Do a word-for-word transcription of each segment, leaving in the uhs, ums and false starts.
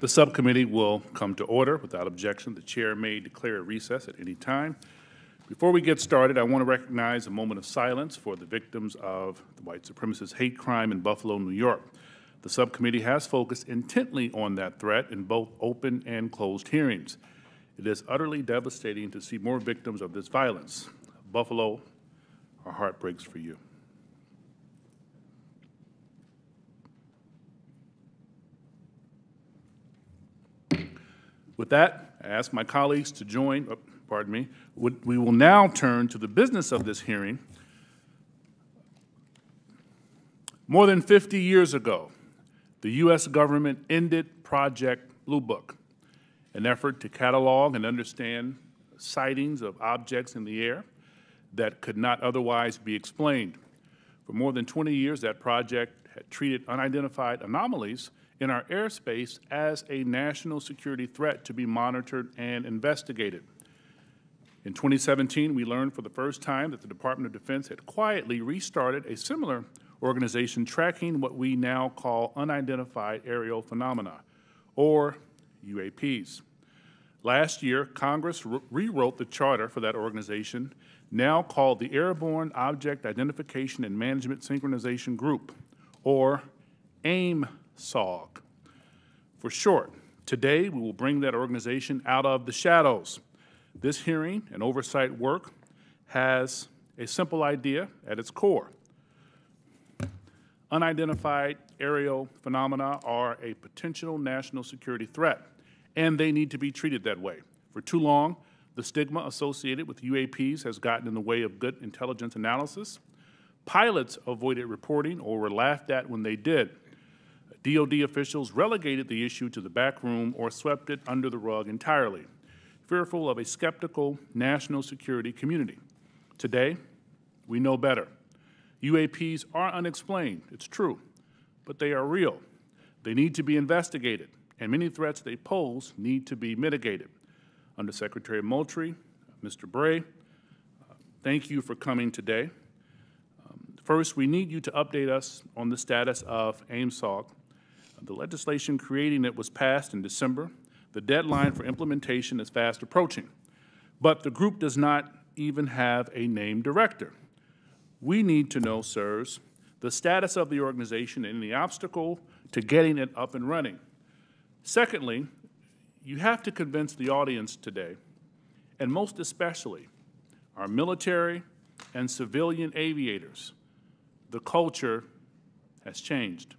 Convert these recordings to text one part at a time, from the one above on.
The subcommittee will come to order. Without objection, the chair may declare a recess at any time. Before we get started, I want to recognize a moment of silence for the victims of the white supremacist hate crime in Buffalo, New York. The subcommittee has focused intently on that threat in both open and closed hearings. It is utterly devastating to see more victims of this violence. Buffalo, our heart breaks for you. With that, I ask my colleagues to join, oh, pardon me, we will now turn to the business of this hearing. More than fifty years ago, the U S government ended Project Blue Book, an effort to catalog and understand sightings of objects in the air that could not otherwise be explained. For more than twenty years, that project had treated unidentified anomalies in our airspace as a national security threat to be monitored and investigated. In twenty seventeen, we learned for the first time that the Department of Defense had quietly restarted a similar organization tracking what we now call unidentified aerial phenomena, or U A Ps. Last year, Congress re rewrote the charter for that organization, now called the Airborne Object Identification and Management Synchronization Group, or AIM S O G. For short, today we will bring that organization out of the shadows. This hearing and oversight work has a simple idea at its core. Unidentified aerial phenomena are a potential national security threat, and they need to be treated that way. For too long, the stigma associated with U A Ps has gotten in the way of good intelligence analysis. Pilots avoided reporting or were laughed at when they did. D O D officials relegated the issue to the back room or swept it under the rug entirely, fearful of a skeptical national security community. Today, we know better. U A Ps are unexplained, it's true, but they are real. They need to be investigated, and many threats they pose need to be mitigated. Undersecretary Moultrie, Mister Bray, uh, thank you for coming today. Um, first, we need you to update us on the status of AIM S O G. The legislation creating it was passed in December. The deadline for implementation is fast approaching, but the group does not even have a named director. We need to know, sirs, the status of the organization and the obstacle to getting it up and running. Secondly, you have to convince the audience today, and most especially our military and civilian aviators, the culture has changed.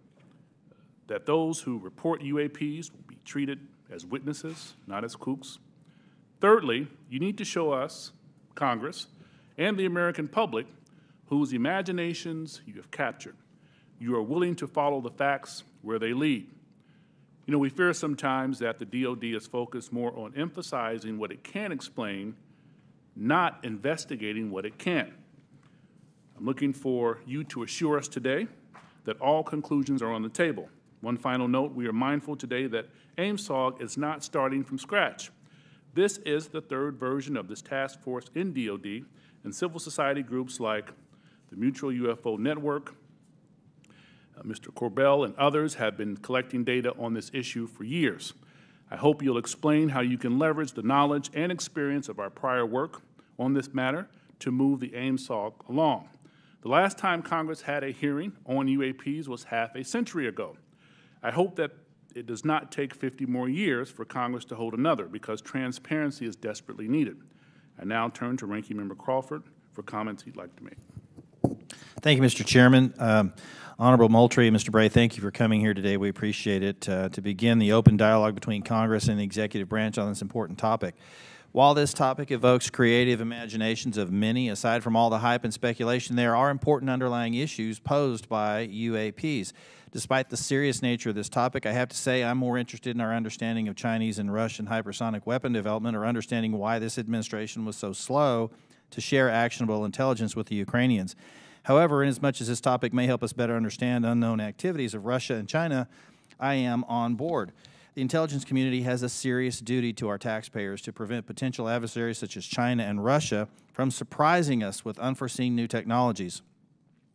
That those who report U A Ps will be treated as witnesses, not as kooks. Thirdly, you need to show us, Congress, and the American public whose imaginations you have captured. You are willing to follow the facts where they lead. You know, we fear sometimes that the D O D is focused more on emphasizing what it can explain, not investigating what it can't. I'm looking for you to assure us today that all conclusions are on the table. One final note, we are mindful today that AIM S O G is not starting from scratch. This is the third version of this task force in D O D, and civil society groups like the Mutual U F O Network, uh, Mister Corbell, and others have been collecting data on this issue for years. I hope you'll explain how you can leverage the knowledge and experience of our prior work on this matter to move the AIM S O G along. The last time Congress had a hearing on U A Ps was half a century ago. I hope that it does not take fifty more years for Congress to hold another, because transparency is desperately needed. I now turn to Ranking Member Crawford for comments he'd like to make. Thank you, Mister Chairman. Um, Honorable Moultrie and Mister Bray, thank you for coming here today. We appreciate it. Uh, to begin the open dialogue between Congress and the executive branch on this important topic. While this topic evokes creative imaginations of many, aside from all the hype and speculation, there are important underlying issues posed by U A Ps. Despite the serious nature of this topic, I have to say I'm more interested in our understanding of Chinese and Russian hypersonic weapon development, or understanding why this administration was so slow to share actionable intelligence with the Ukrainians. However, inasmuch as this topic may help us better understand unknown activities of Russia and China, I am on board. The intelligence community has a serious duty to our taxpayers to prevent potential adversaries such as China and Russia from surprising us with unforeseen new technologies.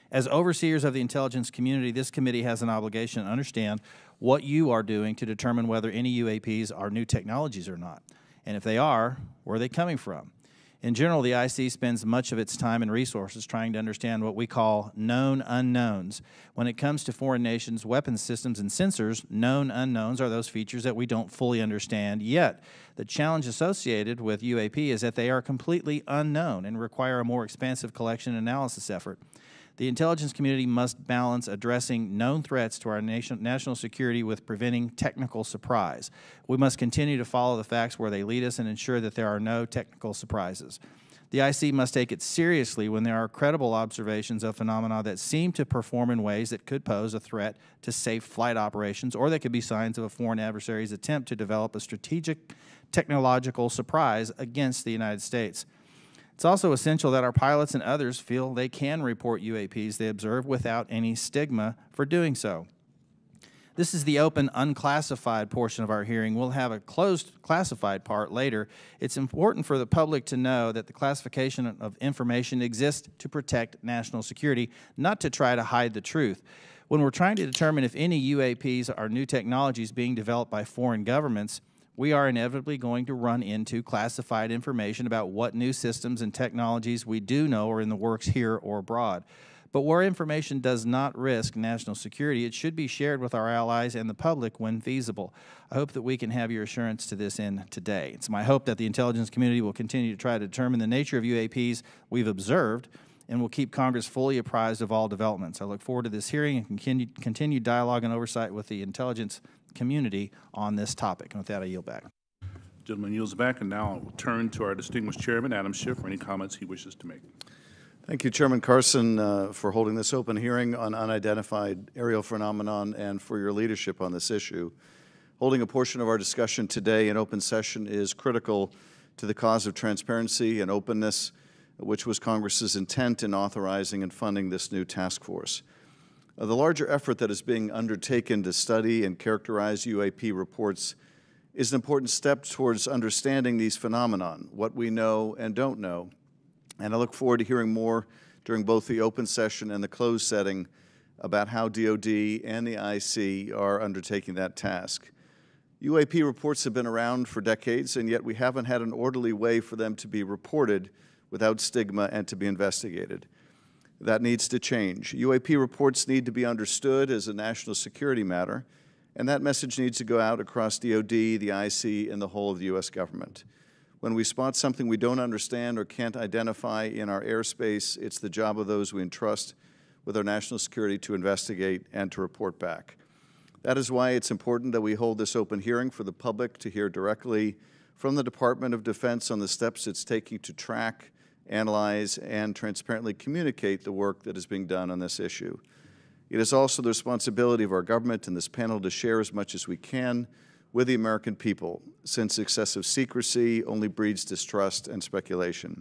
As overseers of the intelligence community, this committee has an obligation to understand what you are doing to determine whether any U A Ps are new technologies or not. And if they are, where are they coming from? In general, the I C spends much of its time and resources trying to understand what we call known unknowns. When it comes to foreign nations' weapons systems and sensors, known unknowns are those features that we don't fully understand yet. The challenge associated with U A P is that they are completely unknown and require a more expansive collection and analysis effort. The intelligence community must balance addressing known threats to our nation, national security with preventing technical surprise. We must continue to follow the facts where they lead us and ensure that there are no technical surprises. The I C must take it seriously when there are credible observations of phenomena that seem to perform in ways that could pose a threat to safe flight operations, or that could be signs of a foreign adversary's attempt to develop a strategic technological surprise against the United States. It's also essential that our pilots and others feel they can report U A Ps they observe without any stigma for doing so. This is the open, unclassified portion of our hearing. We'll have a closed, classified part later. It's important for the public to know that the classification of information exists to protect national security, not to try to hide the truth. When we're trying to determine if any U A Ps are new technologies being developed by foreign governments, we are inevitably going to run into classified information about what new systems and technologies we do know are in the works here or abroad. But where information does not risk national security, it should be shared with our allies and the public when feasible. I hope that we can have your assurance to this end today. It's my hope that the intelligence community will continue to try to determine the nature of U A Ps we've observed and will keep Congress fully apprised of all developments. I look forward to this hearing and continue, continued dialogue and oversight with the intelligence community on this topic. And with that, I yield back. Gentleman yields back, and now I will turn to our distinguished chairman, Adam Schiff, for any comments he wishes to make. Thank you, Chairman Carson, uh, for holding this open hearing on unidentified aerial phenomenon and for your leadership on this issue. Holding a portion of our discussion today in open session is critical to the cause of transparency and openness, which was Congress's intent in authorizing and funding this new task force. Uh, the larger effort that is being undertaken to study and characterize U A P reports is an important step towards understanding these phenomenon, what we know and don't know. And I look forward to hearing more during both the open session and the closed setting about how D O D and the I C are undertaking that task. U A P reports have been around for decades, and yet we haven't had an orderly way for them to be reported without stigma and to be investigated. That needs to change. U A P reports need to be understood as a national security matter, and that message needs to go out across D O D, the I C, and the whole of the U S government. When we spot something we don't understand or can't identify in our airspace, it's the job of those we entrust with our national security to investigate and to report back. That is why it's important that we hold this open hearing for the public to hear directly from the Department of Defense on the steps it's taking to track, analyze, and transparently communicate the work that is being done on this issue. It is also the responsibility of our government and this panel to share as much as we can with the American people, since excessive secrecy only breeds distrust and speculation.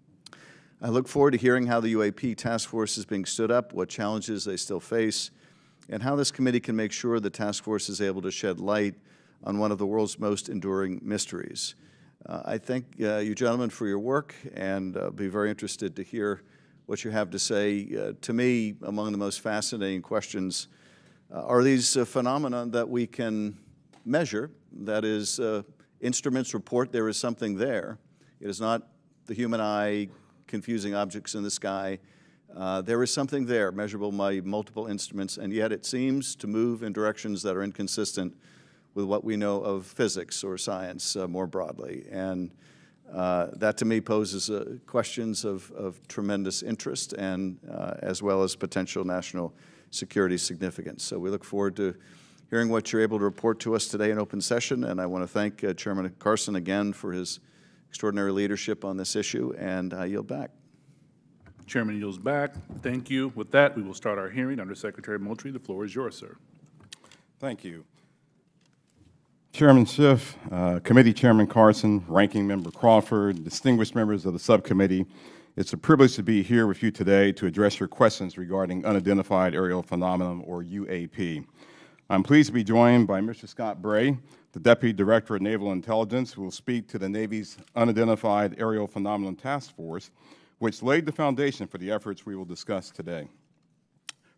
I look forward to hearing how the U A P task force is being stood up, what challenges they still face, and how this committee can make sure the task force is able to shed light on one of the world's most enduring mysteries. Uh, I thank uh, you gentlemen for your work, and uh, be very interested to hear what you have to say. Uh, to me, among the most fascinating questions uh, are these uh, phenomena that we can measure. That is, uh, instruments report there is something there. It is not the human eye confusing objects in the sky. Uh, there is something there, measurable by multiple instruments, and yet it seems to move in directions that are inconsistent with what we know of physics or science uh, more broadly. And uh, that to me poses uh, questions of, of tremendous interest and uh, as well as potential national security significance. So we look forward to hearing what you're able to report to us today in open session, and I want to thank uh, Chairman Carson again for his extraordinary leadership on this issue, and I yield back. Chairman yields back. Thank you. With that, we will start our hearing. Under Secretary Moultrie, the floor is yours, sir. Thank you. Chairman Schiff, uh, Committee Chairman Carson, Ranking Member Crawford, distinguished members of the subcommittee, it's a privilege to be here with you today to address your questions regarding unidentified aerial phenomenon, or U A P. I'm pleased to be joined by Mister Scott Bray, the Deputy Director of Naval Intelligence, who will speak to the Navy's Unidentified Aerial Phenomenon Task Force, which laid the foundation for the efforts we will discuss today.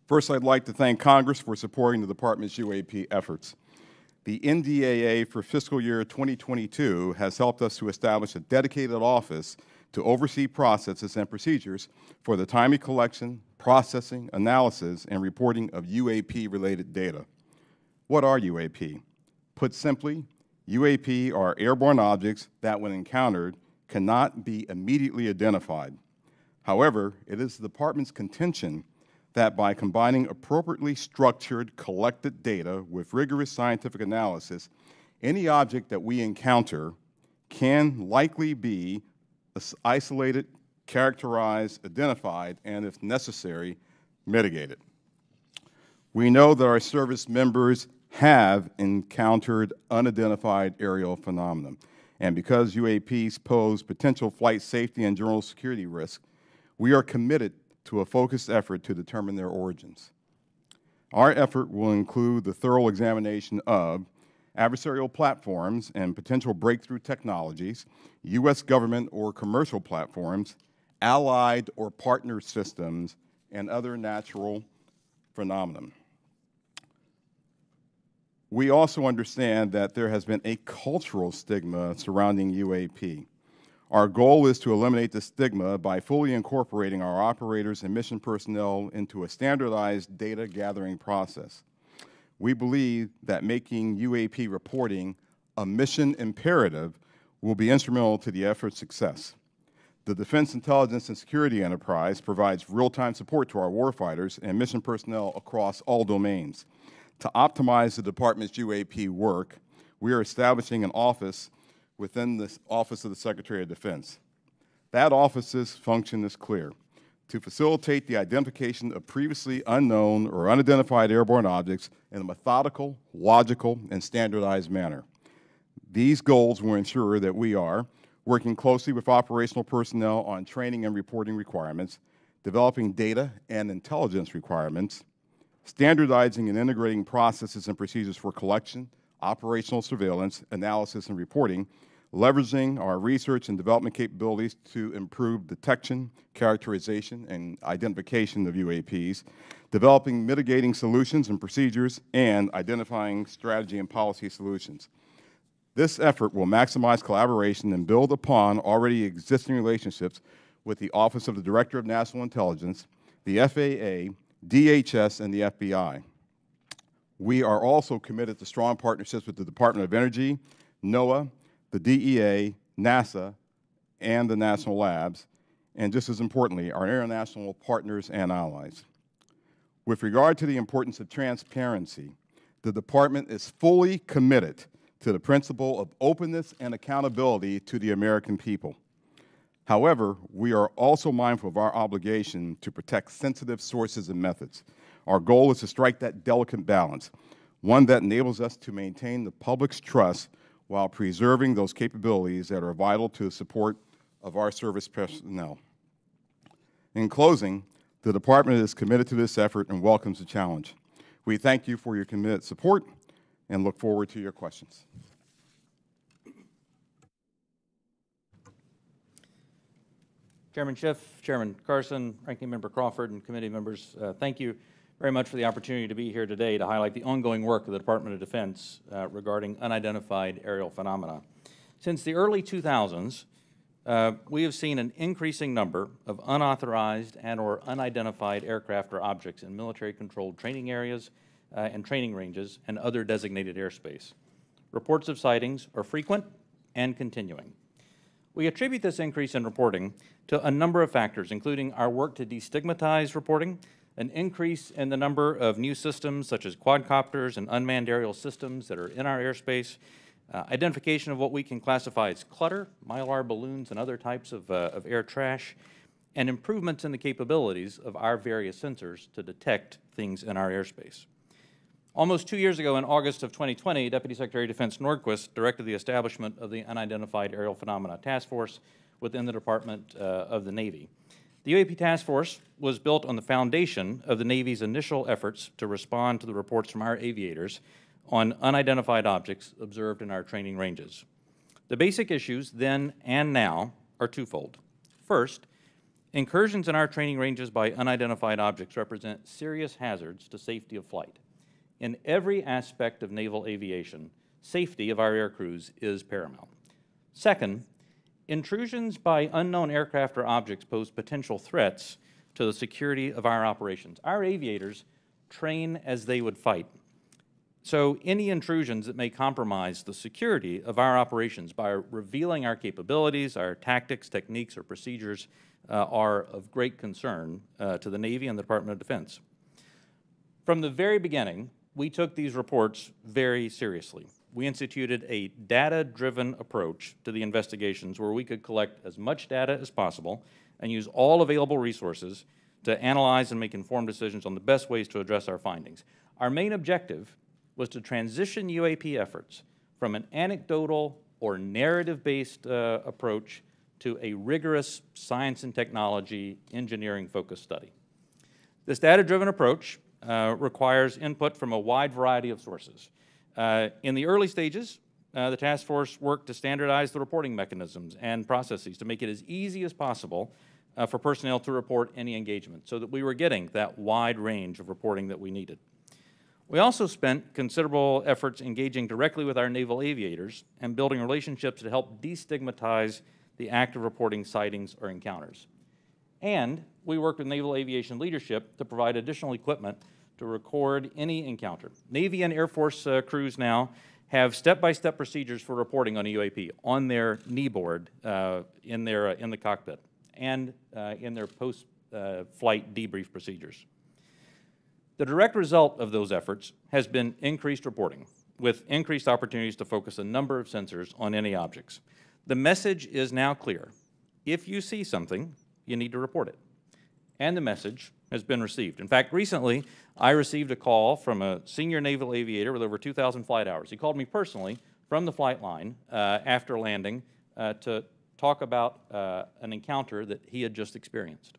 First, I'd like to thank Congress for supporting the Department's U A P efforts. The N D A A for fiscal year twenty twenty-two has helped us to establish a dedicated office to oversee processes and procedures for the timely collection, processing, analysis, and reporting of U A P-related data. What are U A P? Put simply, U A P are airborne objects that, when encountered, cannot be immediately identified. However, it is the Department's contention that by combining appropriately structured, collected data with rigorous scientific analysis, any object that we encounter can likely be isolated, characterized, identified, and, if necessary, mitigated. We know that our service members have encountered unidentified aerial phenomena, and because U A Ps pose potential flight safety and general security risk, we are committed to a focused effort to determine their origins. Our effort will include the thorough examination of adversarial platforms and potential breakthrough technologies, U S government or commercial platforms, allied or partner systems, and other natural phenomena. We also understand that there has been a cultural stigma surrounding U A P. Our goal is to eliminate the stigma by fully incorporating our operators and mission personnel into a standardized data gathering process. We believe that making U A P reporting a mission imperative will be instrumental to the effort's success. The Defense Intelligence and Security Enterprise provides real-time support to our warfighters and mission personnel across all domains. To optimize the Department's U A P work, we are establishing an office within the Office of the Secretary of Defense. That office's function is clear: to facilitate the identification of previously unknown or unidentified airborne objects in a methodical, logical, and standardized manner. These goals will ensure that we are working closely with operational personnel on training and reporting requirements, developing data and intelligence requirements, standardizing and integrating processes and procedures for collection, operational surveillance, analysis, and reporting, leveraging our research and development capabilities to improve detection, characterization, and identification of U A Ps, developing mitigating solutions and procedures, and identifying strategy and policy solutions. This effort will maximize collaboration and build upon already existing relationships with the Office of the Director of National Intelligence, the F A A, D H S, and the F B I. We are also committed to strong partnerships with the Department of Energy, NOAA, the D E A, NASA, and the national labs, and just as importantly, our international partners and allies. With regard to the importance of transparency, the Department is fully committed to the principle of openness and accountability to the American people. However, we are also mindful of our obligation to protect sensitive sources and methods. Our goal is to strike that delicate balance, one that enables us to maintain the public's trust while preserving those capabilities that are vital to the support of our service personnel. In closing, the Department is committed to this effort and welcomes the challenge. We thank you for your committed support and look forward to your questions. Chairman Schiff, Chairman Carson, Ranking Member Crawford, and committee members, uh, thank you very much for the opportunity to be here today to highlight the ongoing work of the Department of Defense uh, regarding unidentified aerial phenomena. Since the early two thousands, uh, we have seen an increasing number of unauthorized and or unidentified aircraft or objects in military-controlled training areas uh, and training ranges and other designated airspace. Reports of sightings are frequent and continuing. We attribute this increase in reporting to a number of factors, including our work to destigmatize reporting, an increase in the number of new systems such as quadcopters and unmanned aerial systems that are in our airspace, uh, identification of what we can classify as clutter, mylar balloons, and other types of, uh, of air trash, and improvements in the capabilities of our various sensors to detect things in our airspace. Almost two years ago, in August of twenty twenty, Deputy Secretary of Defense Nordquist directed the establishment of the Unidentified Aerial Phenomena Task Force within the Department uh, of the Navy. The U A P Task Force was built on the foundation of the Navy's initial efforts to respond to the reports from our aviators on unidentified objects observed in our training ranges. The basic issues then and now are twofold. First, Incursions in our training ranges by unidentified objects represent serious hazards to safety of flight. In every aspect of naval aviation, safety of our air crews is paramount. Second, intrusions by unknown aircraft or objects pose potential threats to the security of our operations. Our aviators train as they would fight. So any intrusions that may compromise the security of our operations by revealing our capabilities, our tactics, techniques, or procedures uh, are of great concern uh, to the Navy and the Department of Defense. From the very beginning, we took these reports very seriously. We instituted a data-driven approach to the investigations where we could collect as much data as possible and use all available resources to analyze and make informed decisions on the best ways to address our findings. Our main objective was to transition U A P efforts from an anecdotal or narrative-based uh, approach to a rigorous science and technology engineering-focused study. This data-driven approach uh, requires input from a wide variety of sources. Uh, in the early stages, uh, the task force worked to standardize the reporting mechanisms and processes to make it as easy as possible uh, for personnel to report any engagement so that we were getting that wide range of reporting that we needed. We also spent considerable efforts engaging directly with our naval aviators and building relationships to help destigmatize the act of reporting sightings or encounters. And we worked with naval aviation leadership to provide additional equipment to record any encounter. Navy and Air Force uh, crews now have step-by-step procedures for reporting on a U A P on their knee board uh, in, their, uh, in the cockpit and uh, in their post-flight uh, debrief procedures. The direct result of those efforts has been increased reporting, with increased opportunities to focus a number of sensors on any objects. The message is now clear. If you see something, you need to report it. And the message has been received. In fact, recently, I received a call from a senior naval aviator with over two thousand flight hours. He called me personally from the flight line uh, after landing uh, to talk about uh, an encounter that he had just experienced.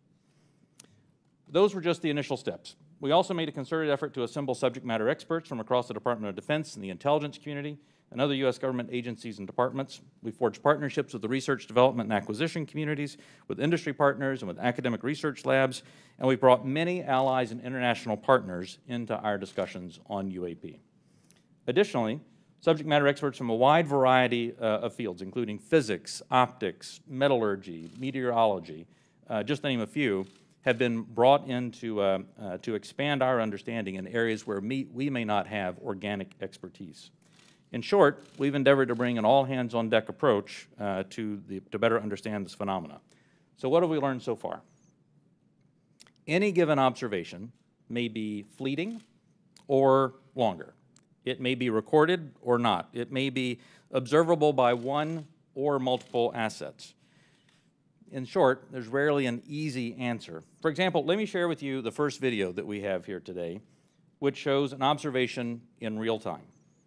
Those were just the initial steps. We also made a concerted effort to assemble subject matter experts from across the Department of Defense and the intelligence community and other U S government agencies and departments. We forged partnerships with the research, development, and acquisition communities, with industry partners, and with academic research labs, and we brought many allies and international partners into our discussions on U A P. Additionally, subject matter experts from a wide variety uh, of fields, including physics, optics, metallurgy, meteorology, uh, just to name a few, have been brought in to, uh, uh, to expand our understanding in areas where me, we may not have organic expertise. In short, we've endeavored to bring an all-hands-on-deck approach uh, to, the, to better understand this phenomena. So what have we learned so far? Any given observation may be fleeting or longer. It may be recorded or not. It may be observable by one or multiple assets. In short, there's rarely an easy answer. For example, let me share with you the first video that we have here today, which shows an observation in real time.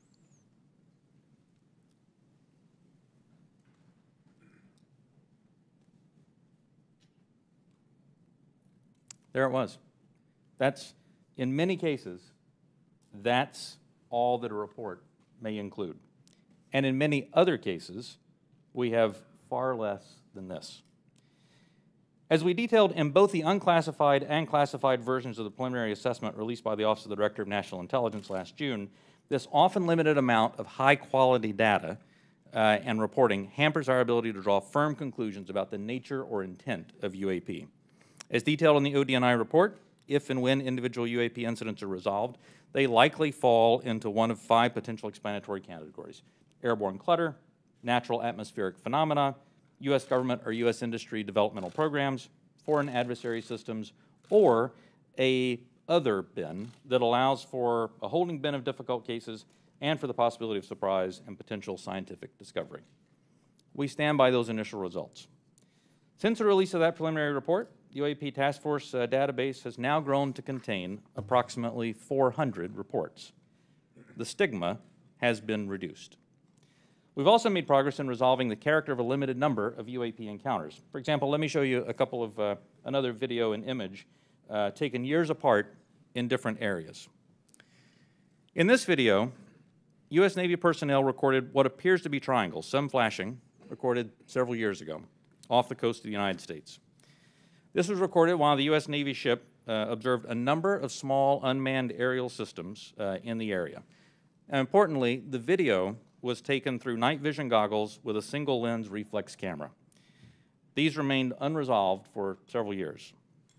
There it was. That's, in many cases, that's all that a report may include. And in many other cases, we have far less than this. As we detailed in both the unclassified and classified versions of the preliminary assessment released by the Office of the Director of National Intelligence last June, this often limited amount of high-quality data uh, and reporting hampers our ability to draw firm conclusions about the nature or intent of U A P. As detailed in the O D N I report, if and when individual U A P incidents are resolved, they likely fall into one of five potential explanatory categories: airborne clutter, natural atmospheric phenomena, U S government or U S industry developmental programs, foreign adversary systems, or a other bin that allows for a holding bin of difficult cases and for the possibility of surprise and potential scientific discovery. We stand by those initial results. Since the release of that preliminary report, U A P Task Force uh, database has now grown to contain approximately four hundred reports. The stigma has been reduced. We've also made progress in resolving the character of a limited number of U A P encounters. For example, let me show you a couple of, uh, another video and image uh, taken years apart in different areas. In this video, U S Navy personnel recorded what appears to be triangles, some flashing, recorded several years ago, off the coast of the United States. This was recorded while the U S Navy ship uh, observed a number of small unmanned aerial systems uh, in the area. And importantly, the video was taken through night vision goggles with a single lens reflex camera. These remained unresolved for several years.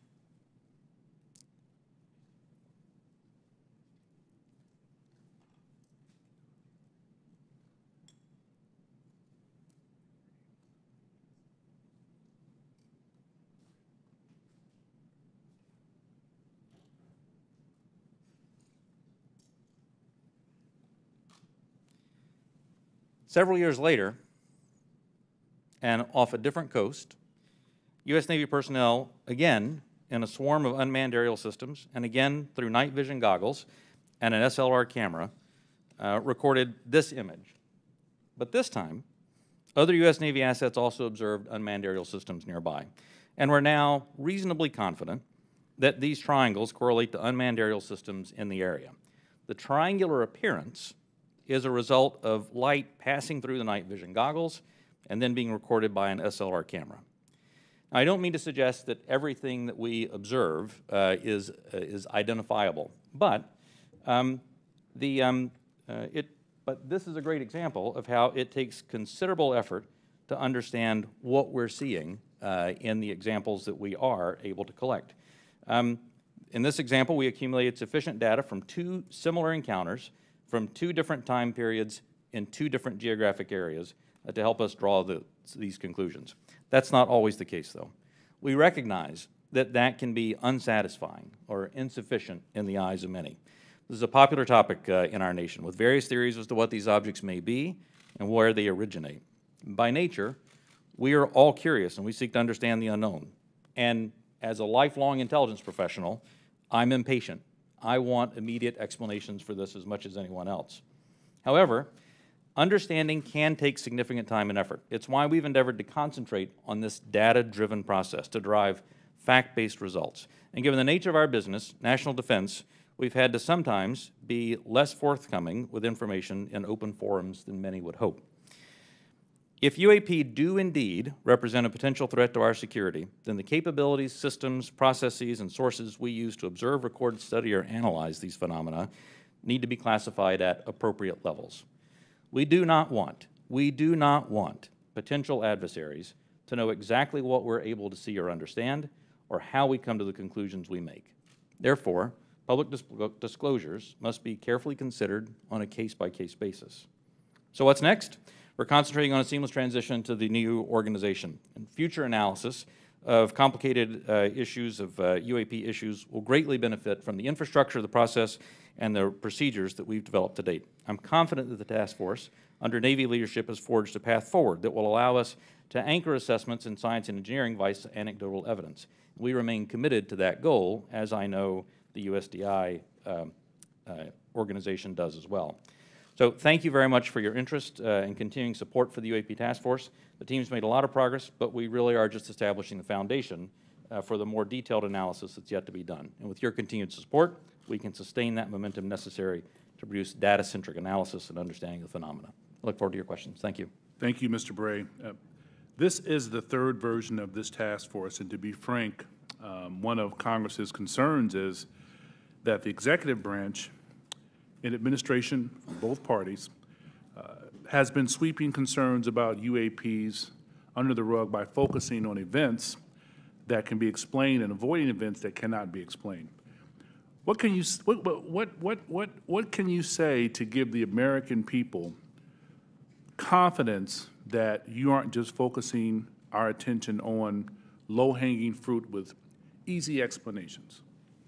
Several years later, and off a different coast, U S Navy personnel, again, in a swarm of unmanned aerial systems, and again through night vision goggles and an S L R camera, uh, recorded this image. But this time, other U S Navy assets also observed unmanned aerial systems nearby. And we're now reasonably confident that these triangles correlate to unmanned aerial systems in the area. The triangular appearance is a result of light passing through the night vision goggles and then being recorded by an S L R camera. Now, I don't mean to suggest that everything that we observe uh, is, uh, is identifiable, but, um, the, um, uh, it, but this is a great example of how it takes considerable effort to understand what we're seeing uh, in the examples that we are able to collect. Um, in this example, we accumulated sufficient data from two similar encounters from two different time periods in two different geographic areas uh, to help us draw the, these conclusions. That's not always the case, though. We recognize that that can be unsatisfying or insufficient in the eyes of many. This is a popular topic uh, in our nation, with various theories as to what these objects may be and where they originate. By nature, we are all curious and we seek to understand the unknown. And as a lifelong intelligence professional, I'm impatient. I want immediate explanations for this as much as anyone else. However, understanding can take significant time and effort. It's why we've endeavored to concentrate on this data-driven process to derive fact-based results. And given the nature of our business, national defense, we've had to sometimes be less forthcoming with information in open forums than many would hope. If U A P do indeed represent a potential threat to our security, then the capabilities, systems, processes, and sources we use to observe, record, study, or analyze these phenomena need to be classified at appropriate levels. We do not want, we do not want potential adversaries to know exactly what we're able to see or understand, or how we come to the conclusions we make. Therefore, public dis- disclosures must be carefully considered on a case-by-case basis. So what's next? We're concentrating on a seamless transition to the new organization. And future analysis of complicated uh, issues of uh, U A P issues will greatly benefit from the infrastructure, the process, and the procedures that we've developed to date. I'm confident that the task force, under Navy leadership, has forged a path forward that will allow us to anchor assessments in science and engineering via anecdotal evidence. We remain committed to that goal, as I know the U S D I um, uh, organization does as well. So thank you very much for your interest uh, and continuing support for the U A P Task Force. The team's made a lot of progress, but we really are just establishing the foundation uh, for the more detailed analysis that's yet to be done. And with your continued support, we can sustain that momentum necessary to produce data-centric analysis and understanding of the phenomena. I look forward to your questions. Thank you. Thank you, Mister Bray. Uh, this is the third version of this task force, and to be frank, um, one of Congress's concerns is that the executive branch in administration from both parties uh, has been sweeping concerns about U A Ps under the rug by focusing on events that can be explained and avoiding events that cannot be explained. What can you what what what what what can you say to give the American people confidence that you aren't just focusing our attention on low-hanging fruit with easy explanations?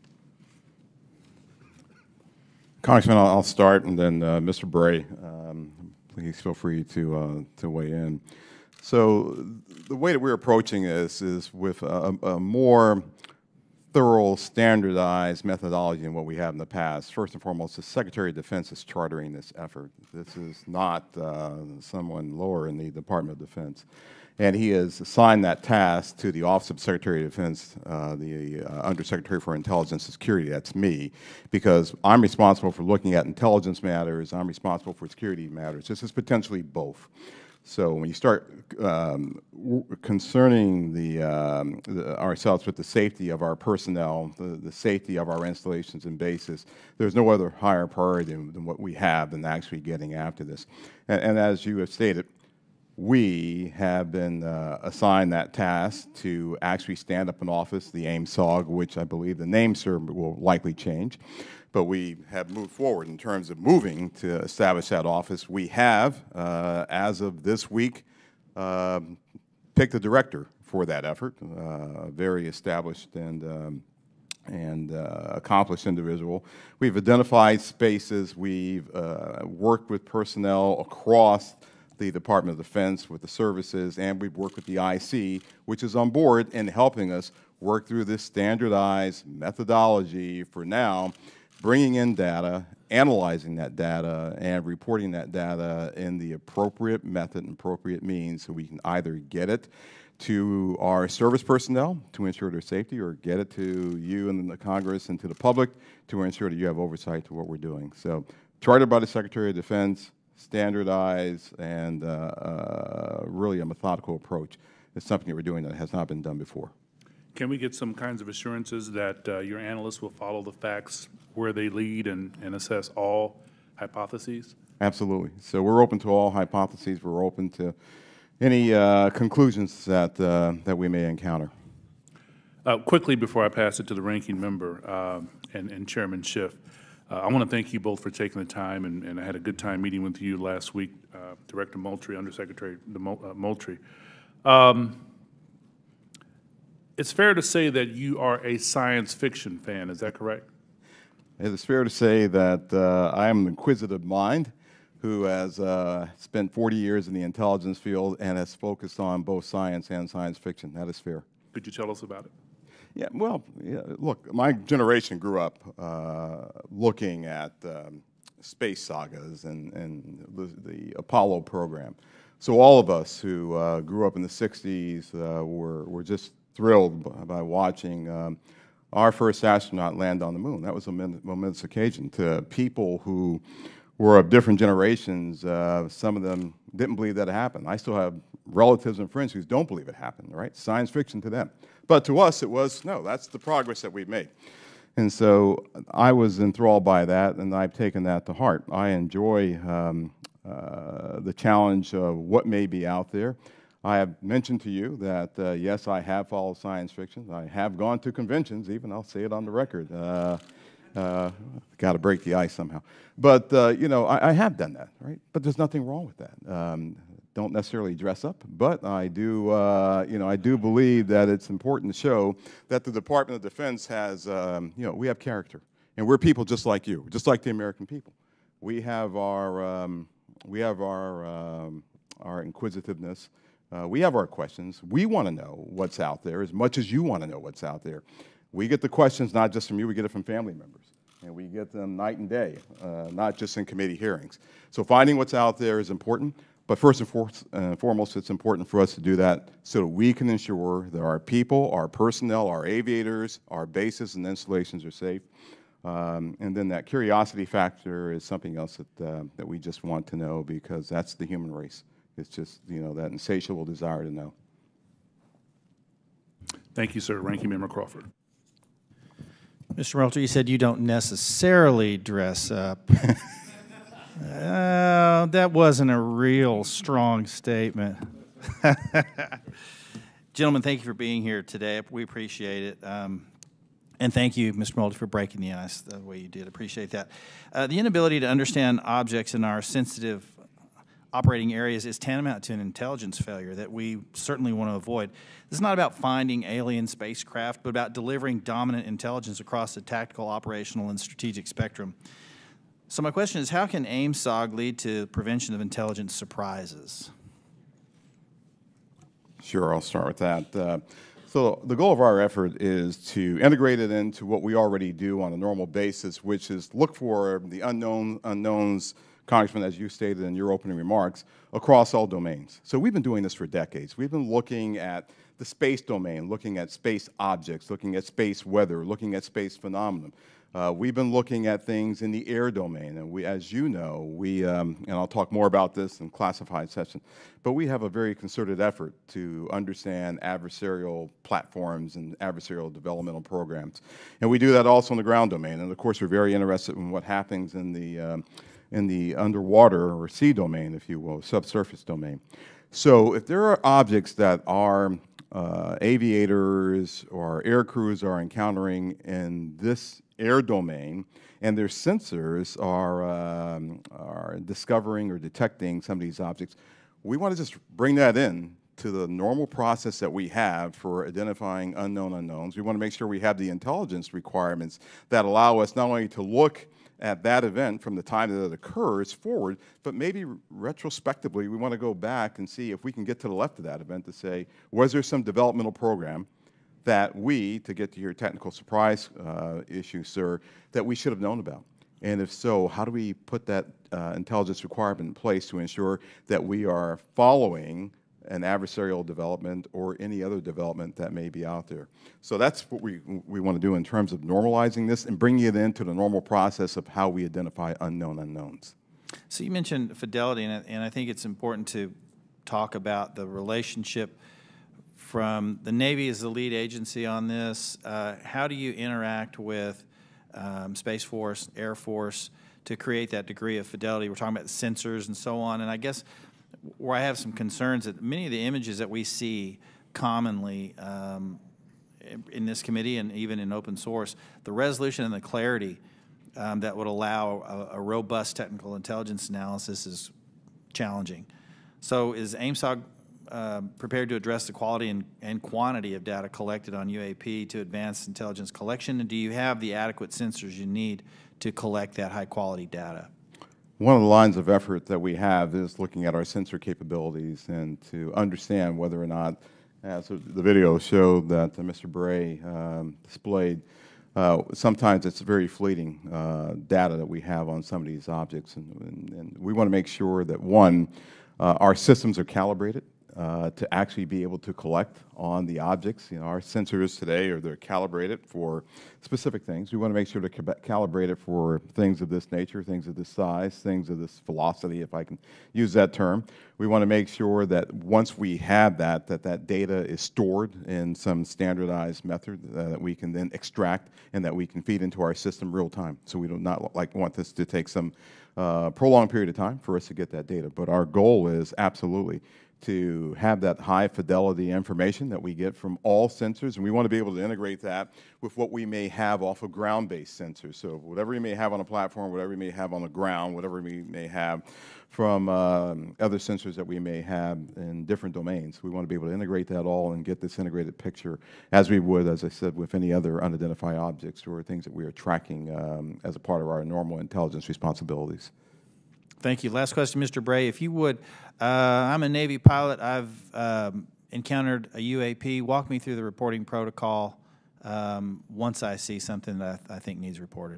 Congressman, I'll I'll start, and then uh, Mister Bray, um, please feel free to uh, to weigh in. So the way that we're approaching this is with a, a more thorough, standardized methodology than what we have in the past. First and foremost, the Secretary of Defense is chartering this effort. This is not uh, someone lower in the Department of Defense. And he has assigned that task to the Office of Secretary of Defense, uh, the uh, Undersecretary for Intelligence and Security, that's me, because I'm responsible for looking at intelligence matters, I'm responsible for security matters. This is potentially both. So when you start um, w concerning the, um, the, ourselves with the safety of our personnel, the, the safety of our installations and bases, there's no other higher priority than, than what we have than actually getting after this. And, and as you have stated, we have been uh, assigned that task to actually stand up an office, the AIM S O G, which I believe the name, sir, will likely change. But we have moved forward in terms of moving to establish that office. We have, uh, as of this week, uh, picked a director for that effort, uh, a very established and, um, and uh, accomplished individual. We've identified spaces. We've uh, worked with personnel across the Department of Defense, with the services, and we've worked with the I C, which is on board in helping us work through this standardized methodology for now, bringing in data, analyzing that data, and reporting that data in the appropriate method and appropriate means so we can either get it to our service personnel to ensure their safety, or get it to you and the Congress and to the public to ensure that you have oversight to what we're doing. So, chartered by the Secretary of Defense, standardized, and uh, uh, really a methodical approach. It's something that we're doing that has not been done before. Can we get some kinds of assurances that uh, your analysts will follow the facts where they lead and, and assess all hypotheses? Absolutely. So we're open to all hypotheses. We're open to any uh, conclusions that, uh, that we may encounter. Uh, quickly, before I pass it to the ranking member uh, and, and Chairman Schiff, uh, I want to thank you both for taking the time, and, and I had a good time meeting with you last week, uh, Director Moultrie, Undersecretary uh, Moultrie. Um, It's fair to say that you are a science fiction fan, is that correct? It is fair to say that uh, I am an inquisitive mind who has uh, spent forty years in the intelligence field and has focused on both science and science fiction. That is fair. Could you tell us about it? Yeah, well, yeah, look, my generation grew up uh, looking at um, space sagas and, and the, the Apollo program. So all of us who uh, grew up in the sixties uh, were, were just thrilled by watching um, our first astronaut land on the moon. That was a momentous occasion to people who were of different generations. Uh, some of them didn't believe that it happened. I still have relatives and friends who don't believe it happened, right? Science fiction to them. But to us, it was, no, that's the progress that we've made. And so I was enthralled by that, and I've taken that to heart. I enjoy um, uh, the challenge of what may be out there. I have mentioned to you that, uh, yes, I have followed science fiction. I have gone to conventions, even. I'll say it on the record. Uh, uh, got to break the ice somehow. But, uh, you know, I, I have done that, right? But there's nothing wrong with that. Um, don't necessarily dress up, but I do, uh, you know, I do believe that it's important to show that the Department of Defense has, um, you know, we have character. And we're people just like you, just like the American people. We have our, um, we have our, um, our inquisitiveness. Uh, we have our questions. We want to know what's out there as much as you want to know what's out there. We get the questions not just from you, we get it from family members. And we get them night and day, uh, not just in committee hearings. So finding what's out there is important, but first and for, uh, foremost, it's important for us to do that so that we can ensure that our people, our personnel, our aviators, our bases and installations are safe. Um, and then that curiosity factor is something else that, uh, that we just want to know, because that's the human race. It's just, you know, that insatiable desire to know. Thank you, sir. Ranking Member Crawford. Mister Moultrie, you said you don't necessarily dress up. uh, that wasn't a real strong statement. Gentlemen, thank you for being here today. We appreciate it. Um, and thank you, Mister Moultrie, for breaking the ice the way you did. Appreciate that. Uh, the inability to understand objects in our sensitive operating areas is tantamount to an intelligence failure that we certainly want to avoid. This is not about finding alien spacecraft, but about delivering dominant intelligence across the tactical, operational, and strategic spectrum. So my question is, how can AIM S O G lead to prevention of intelligence surprises? Sure, I'll start with that. Uh, so the goal of our effort is to integrate it into what we already do on a normal basis, which is look for the unknown unknowns, Congressman, as you stated in your opening remarks, across all domains. So we've been doing this for decades. We've been looking at the space domain, looking at space objects, looking at space weather, looking at space phenomenon. Uh, we've been looking at things in the air domain, and we, as you know, we, um, and I'll talk more about this in classified session, but we have a very concerted effort to understand adversarial platforms and adversarial developmental programs. And we do that also in the ground domain, and of course we're very interested in what happens in the, um, in the underwater or sea domain, if you will, subsurface domain. So if there are objects that are uh, aviators or air crews are encountering in this air domain, and their sensors are, um, are discovering or detecting some of these objects, we want to just bring that in to the normal process that we have for identifying unknown unknowns. We want to make sure we have the intelligence requirements that allow us not only to look at that event from the time that it occurs forward, but maybe retrospectively we want to go back and see if we can get to the left of that event to say, was there some developmental program that we, to get to your technical surprise uh, issue, sir, that we should have known about? And if so, how do we put that uh, intelligence requirement in place to ensure that we are following an adversarial development or any other development that may be out there? So that's what we, we want to do in terms of normalizing this and bringing it into the normal process of how we identify unknown unknowns. So you mentioned fidelity, and I, and I think it's important to talk about the relationship from the Navy as the lead agency on this. Uh, how do you interact with um, Space Force, Air Force to create that degree of fidelity? We're talking about sensors and so on, and I guess where I have some concerns that many of the images that we see commonly um, in this committee and even in open source, the resolution and the clarity um, that would allow a, a robust technical intelligence analysis is challenging. So is AIMSOC uh, prepared to address the quality and, and quantity of data collected on U A P to advance intelligence collection? And do you have the adequate sensors you need to collect that high quality data? One of the lines of effort that we have is looking at our sensor capabilities and to understand whether or not, as the video showed that uh, Mister Bray um, displayed, uh, sometimes it's very fleeting uh, data that we have on some of these objects. And, and, and we want to make sure that, one, uh, our systems are calibrated uh, to actually be able to collect on the objects. You know, our sensors today are they're calibrated for specific things. We want to make sure they're calibrated for things of this nature, things of this size, things of this velocity, if I can use that term. We want to make sure that once we have that, that that data is stored in some standardized method uh, that we can then extract and that we can feed into our system real time. So we do not like want this to take some uh, prolonged period of time for us to get that data. But our goal is absolutely to have that high fidelity information that we get from all sensors, and we want to be able to integrate that with what we may have off of ground-based sensors. So whatever we may have on a platform, whatever we may have on the ground, whatever we may have from um, other sensors that we may have in different domains, we want to be able to integrate that all and get this integrated picture as we would, as I said, with any other unidentified objects or things that we are tracking um, as a part of our normal intelligence responsibilities. Thank you. Last question, Mister Bray, if you would. Uh, I'm a Navy pilot. I've um, encountered a U A P. Walk me through the reporting protocol um, once I see something that I, th I think needs reported.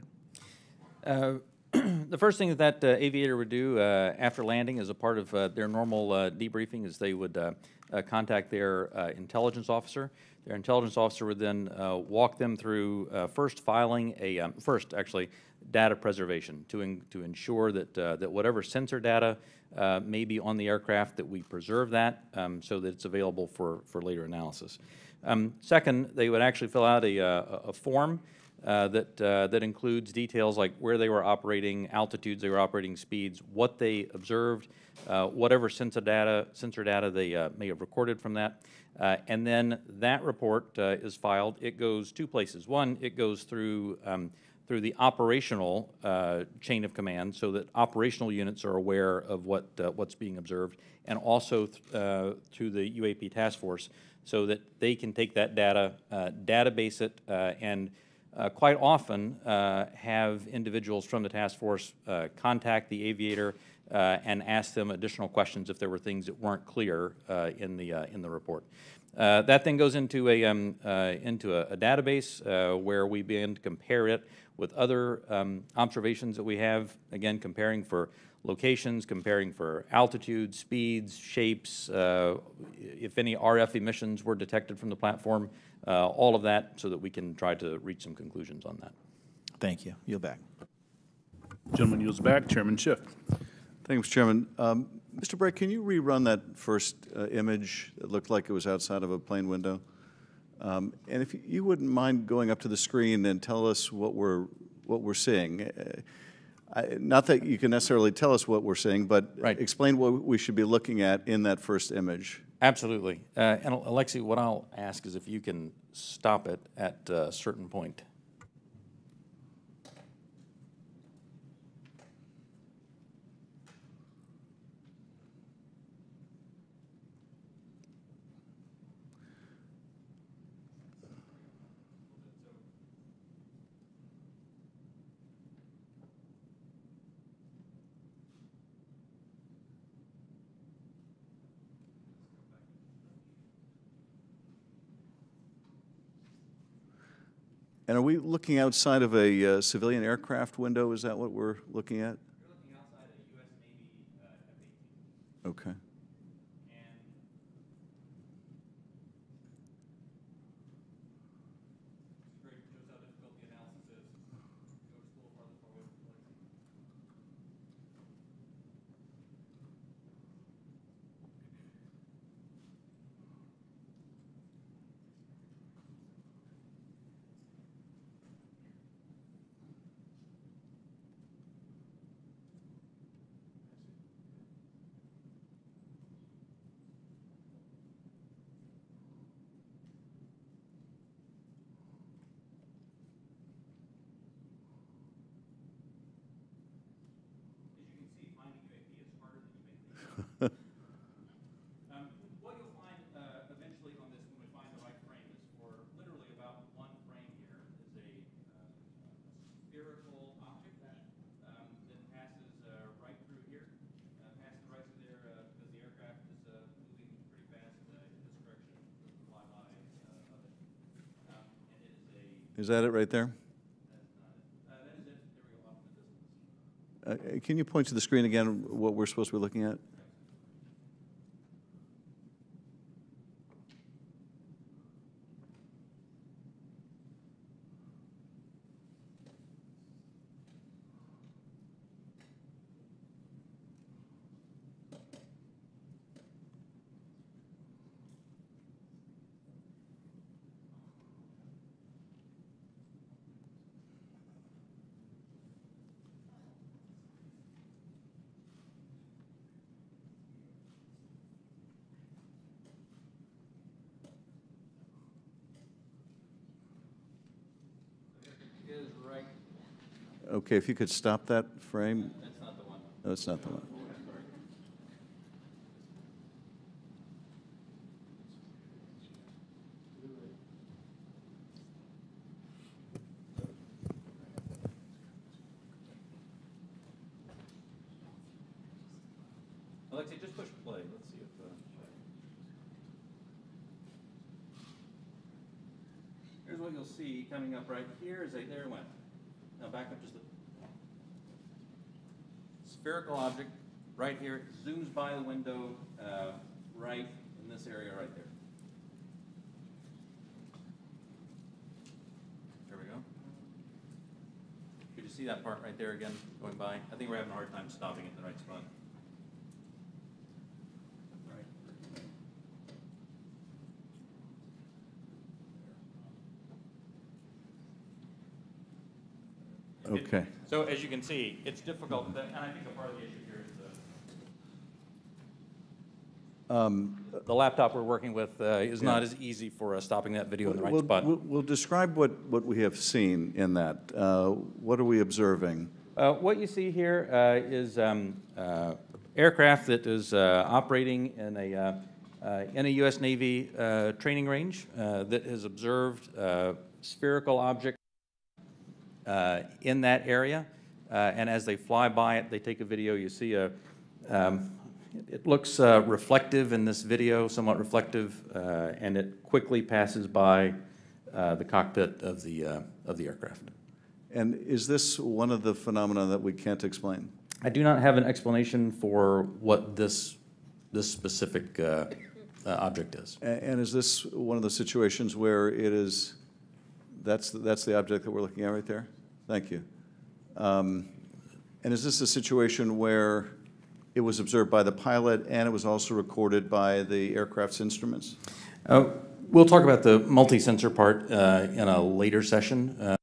Uh, the first thing that that uh, aviator would do uh, after landing as a part of uh, their normal uh, debriefing is they would uh, uh, contact their uh, intelligence officer. Their intelligence officer would then uh, walk them through uh, first filing a, um, first actually, data preservation to, in, to ensure that, uh, that whatever sensor data uh, may be on the aircraft, that we preserve that um, so that it's available for, for later analysis. Um, second, they would actually fill out a, a, a form uh, that, uh, that includes details like where they were operating, altitudes they were operating, speeds, what they observed, uh, whatever sensor data, sensor data they uh, may have recorded from that. Uh, and then that report uh, is filed. It goes two places. One, it goes through um, through the operational uh, chain of command, so that operational units are aware of what uh, what's being observed, and also th uh, through the U A P task force, so that they can take that data, uh, database it, uh, and uh, quite often uh, have individuals from the task force uh, contact the aviator uh, and ask them additional questions if there were things that weren't clear uh, in the uh, in the report. Uh, that then goes into a um, uh, into a, a database uh, where we begin to compare it with other um, observations that we have. Again, comparing for locations, comparing for altitudes, speeds, shapes, uh, if any R F emissions were detected from the platform, uh, all of that, so that we can try to reach some conclusions on that. Thank you. Yield back. Gentleman yields back. Chairman Schiff. Thank you, Mister Chairman. Um, Mister Bray, can you rerun that first uh, image that looked like it was outside of a plane window? Um, and if you wouldn't mind going up to the screen and tell us what we're what we're seeing. Uh, I, not that you can necessarily tell us what we're seeing, but Right. explain what we should be looking at in that first image. Absolutely. Uh, and Alexi, what I'll ask is if you can stop it at a certain point. And are we looking outside of a uh, civilian aircraft window? Is that what we're looking at? You're looking outside a U S Navy uh, F eighteen. Okay. And it's great, it shows how difficult the analysis is. Go just a little farther forward. Um, what you'll find uh, eventually on this, when we find the right frame, is for literally about one frame here is a, uh, a spherical object that, um, that passes uh, right through here, uh, passes right through there uh, because the aircraft is uh, moving pretty fast uh, in this direction with the flyby uh, of it. Um, and it is a. Is that it right there? That's not it. Uh, that is it. There we go. Off in the distance. Uh, can you point to the screen again what we're supposed to be looking at? Is right. Okay, if you could stop that frame. That's not the one. No, it's not the one. Alexi, just push play. Let's see if. Uh... Here's what you'll see coming up right here is a, there it went. Now back up just a spherical object right here. It zooms by the window uh, right in this area right there. There we go. Could you see that part right there again going by? I think we're having a hard time stopping it in the right spot. Okay. So as you can see, it's difficult, and I think a part of the issue here is the, Um, the laptop we're working with uh, is not as easy for uh, stopping that video in the right we'll, spot. We'll, we'll describe what, what we have seen in that. Uh, what are we observing? Uh, what you see here uh, is um, uh, aircraft that is uh, operating in a, uh, uh, in a U S Navy uh, training range uh, that has observed uh, spherical object uh, in that area. Uh, and as they fly by it, they take a video. You see a, um, it looks uh, reflective in this video, somewhat reflective, uh, and it quickly passes by uh, the cockpit of the, uh, of the aircraft. And is this one of the phenomena that we can't explain? I do not have an explanation for what this, this specific uh, uh, object is. A- And is this one of the situations where it is, that's, that's the object that we're looking at right there? Thank you. Um, and is this a situation where it was observed by the pilot and it was also recorded by the aircraft's instruments? Uh, we'll talk about the multi-sensor part uh, in a later session. Uh,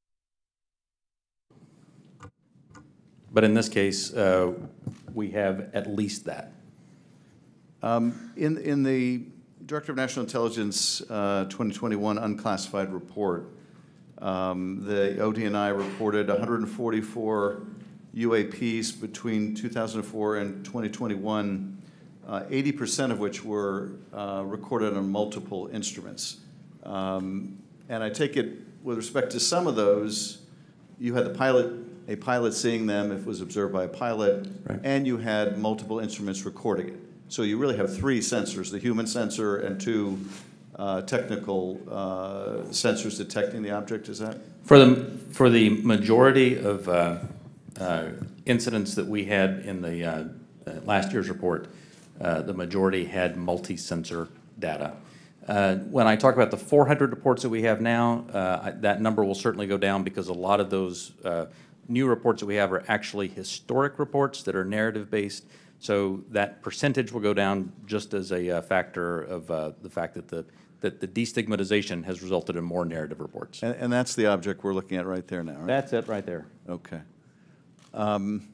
but in this case, uh, we have at least that. Um, in, in the Director of National Intelligence uh, twenty twenty-one unclassified report, um, the O D N I reported one hundred forty-four U A Ps between two thousand four and twenty twenty-one, uh, eighty percent of which were uh, recorded on multiple instruments. Um, and I take it, with respect to some of those, you had the pilot, a pilot seeing them if it was observed by a pilot, right, and you had multiple instruments recording it. So you really have three sensors, the human sensor and two uh, technical uh, sensors detecting the object, is that? For the, for the majority of uh, uh, incidents that we had in the uh, uh, last year's report, uh, the majority had multi-sensor data. Uh, when I talk about the four hundred reports that we have now, uh, I, that number will certainly go down because a lot of those uh, new reports that we have are actually historic reports that are narrative-based. So that percentage will go down just as a uh, factor of uh, the fact that the that the destigmatization has resulted in more narrative reports. And, and that's the object we're looking at right there now, right? That's it right there. Okay. Um,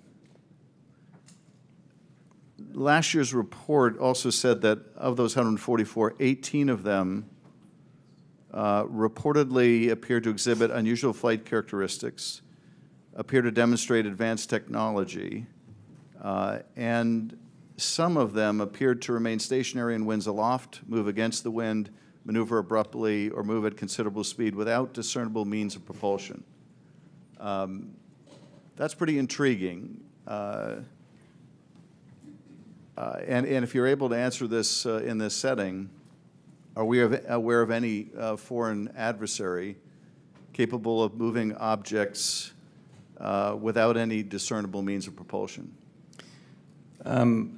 last year's report also said that of those one hundred forty-four, eighteen of them uh, reportedly appeared to exhibit unusual flight characteristics, appear to demonstrate advanced technology, Uh, and some of them appeared to remain stationary in winds aloft, move against the wind, maneuver abruptly, or move at considerable speed without discernible means of propulsion. Um, that's pretty intriguing. Uh, uh, and, and if you're able to answer this uh, in this setting, are we av- aware of any uh, foreign adversary capable of moving objects uh, without any discernible means of propulsion? Um,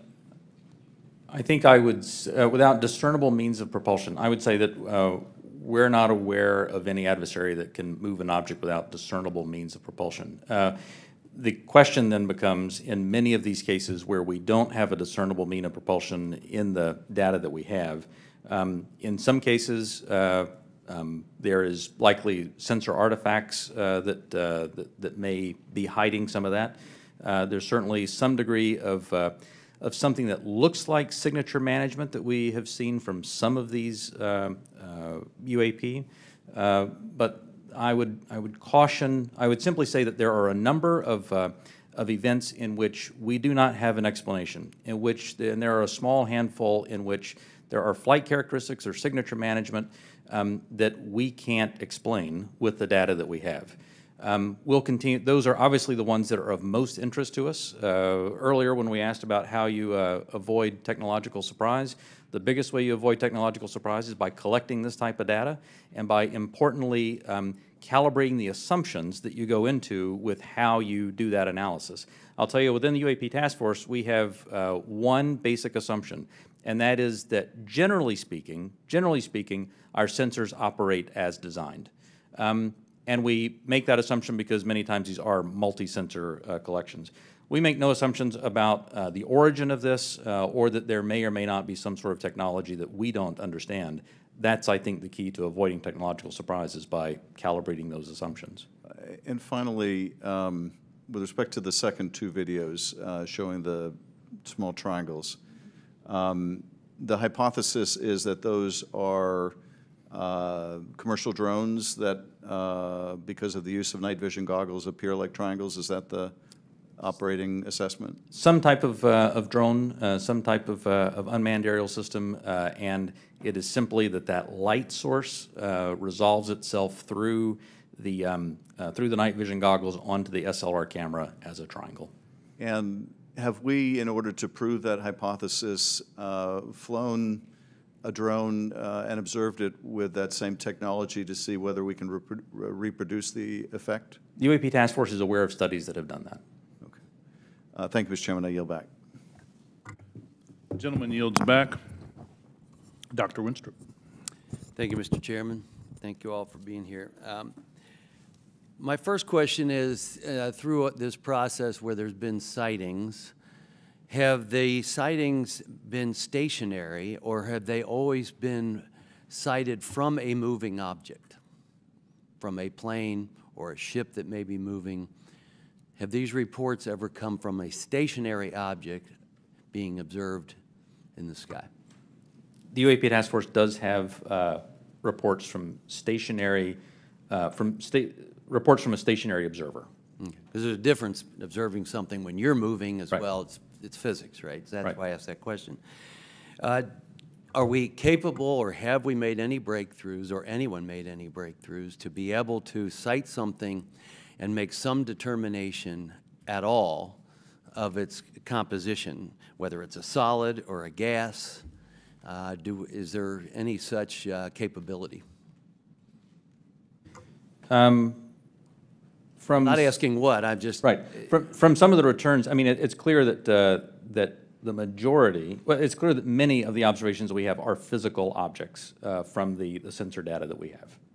I think I would, uh, without discernible means of propulsion, I would say that uh, we're not aware of any adversary that can move an object without discernible means of propulsion. Uh, the question then becomes, in many of these cases where we don't have a discernible mean of propulsion in the data that we have, um, in some cases uh, um, there is likely sensor artifacts uh, that, uh, that, that may be hiding some of that. Uh, there's certainly some degree of, uh, of something that looks like signature management that we have seen from some of these uh, uh, U A P, uh, but I would, I would caution, I would simply say that there are a number of, uh, of events in which we do not have an explanation, in which, and there are a small handful in which there are flight characteristics or signature management um, that we can't explain with the data that we have. Um, we'll continue, those are obviously the ones that are of most interest to us. Uh, earlier when we asked about how you uh, avoid technological surprise, the biggest way you avoid technological surprise is by collecting this type of data and by importantly um, calibrating the assumptions that you go into with how you do that analysis. I'll tell you, within the U A P task force, we have uh, one basic assumption, and that is that generally speaking, generally speaking, our sensors operate as designed. Um, And we make that assumption because many times these are multi-sensor uh, collections. We make no assumptions about uh, the origin of this uh, or that there may or may not be some sort of technology that we don't understand. That's, I think, the key to avoiding technological surprises, by calibrating those assumptions. Uh, and finally, um, with respect to the second two videos uh, showing the small triangles, um, the hypothesis is that those are Uh, commercial drones that, uh, because of the use of night vision goggles, appear like triangles. Is that the operating assessment? Some type of, uh, of drone, uh, some type of, uh, of unmanned aerial system, uh, and it is simply that that light source uh, resolves itself through the, um, uh, through the night vision goggles onto the S L R camera as a triangle. And have we, in order to prove that hypothesis, uh, flown a drone uh, and observed it with that same technology to see whether we can repro reproduce the effect? The U A P Task Force is aware of studies that have done that. Okay. Uh, thank you, Mister Chairman. I yield back. The gentleman yields back. Doctor Winstrup. Thank you, Mister Chairman. Thank you all for being here. Um, My first question is, uh, through this process where there's been sightings, have the sightings been stationary, or have they always been sighted from a moving object, from a plane or a ship that may be moving? Have these reports ever come from a stationary object being observed in the sky? The U A P Task Force does have uh, reports from stationary, uh, from sta reports from a stationary observer. Because okay. There's a difference in observing something when you're moving as right. well. It's, it's physics, right? So that's right. why I asked that question. Uh, are we capable, or have we made any breakthroughs, or anyone made any breakthroughs, to be able to cite something and make some determination at all of its composition, whether it's a solid or a gas? Uh, do, is there any such uh, capability? Um, from Not asking what, I'm just... Right. From, from some of the returns, I mean, it, it's clear that, uh, that the majority, well, it's clear that many of the observations we have are physical objects uh, from the, the sensor data that we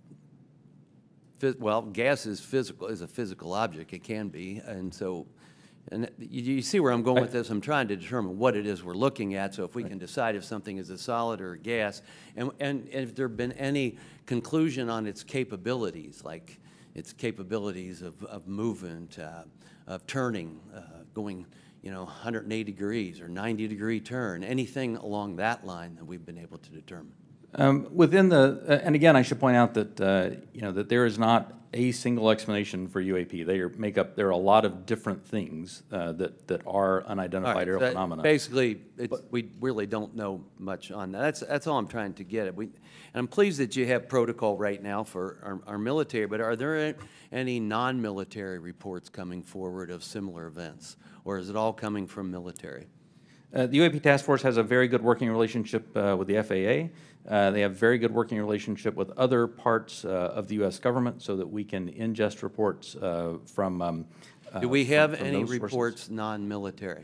have. Well, gas is physical, is a physical object. It can be, and so, and you, you see where I'm going with this. I'm trying to determine what it is we're looking at. So if we can decide if something is a solid or a gas, and and, and if there have been any conclusion on its capabilities, like its capabilities of of movement, uh, of turning, uh, going, you know, one hundred eighty degrees or ninety degree turn, anything along that line that we've been able to determine. Um, within the, uh, and again, I should point out that, uh, you know, that there is not a single explanation for U A P. They are, make up, there are a lot of different things uh, that, that are unidentified right, aerial so phenomena. Basically, it's, we really don't know much on that. That's, that's all I'm trying to get at. We, and I'm pleased that you have protocol right now for our, our military, but are there any non-military reports coming forward of similar events, or is it all coming from military? Uh, the U A P Task Force has a very good working relationship uh, with the F A A. Uh, they have very good working relationship with other parts uh, of the U S government, so that we can ingest reports uh, from. Um, uh, Do we have from, from any those reports non-military?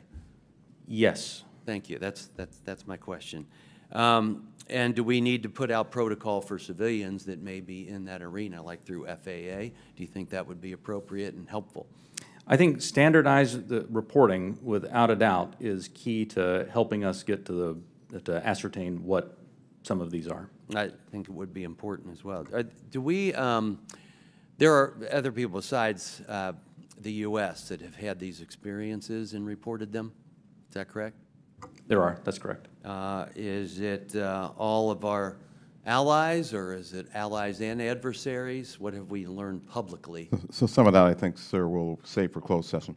Yes. Thank you. That's that's that's my question. Um, and do we need to put out protocol for civilians that may be in that arena, like through F A A? Do you think that would be appropriate and helpful? I think standardized the reporting, without a doubt, is key to helping us get to the to ascertain what some of these are. I think it would be important as well. Uh, do we? Um, there are other people besides uh, the U S that have had these experiences and reported them. Is that correct? There are. That's correct. Uh, is it uh, all of our allies, or is it allies and adversaries? What have we learned publicly? So some of that, I think, sir, we'll save for closed session.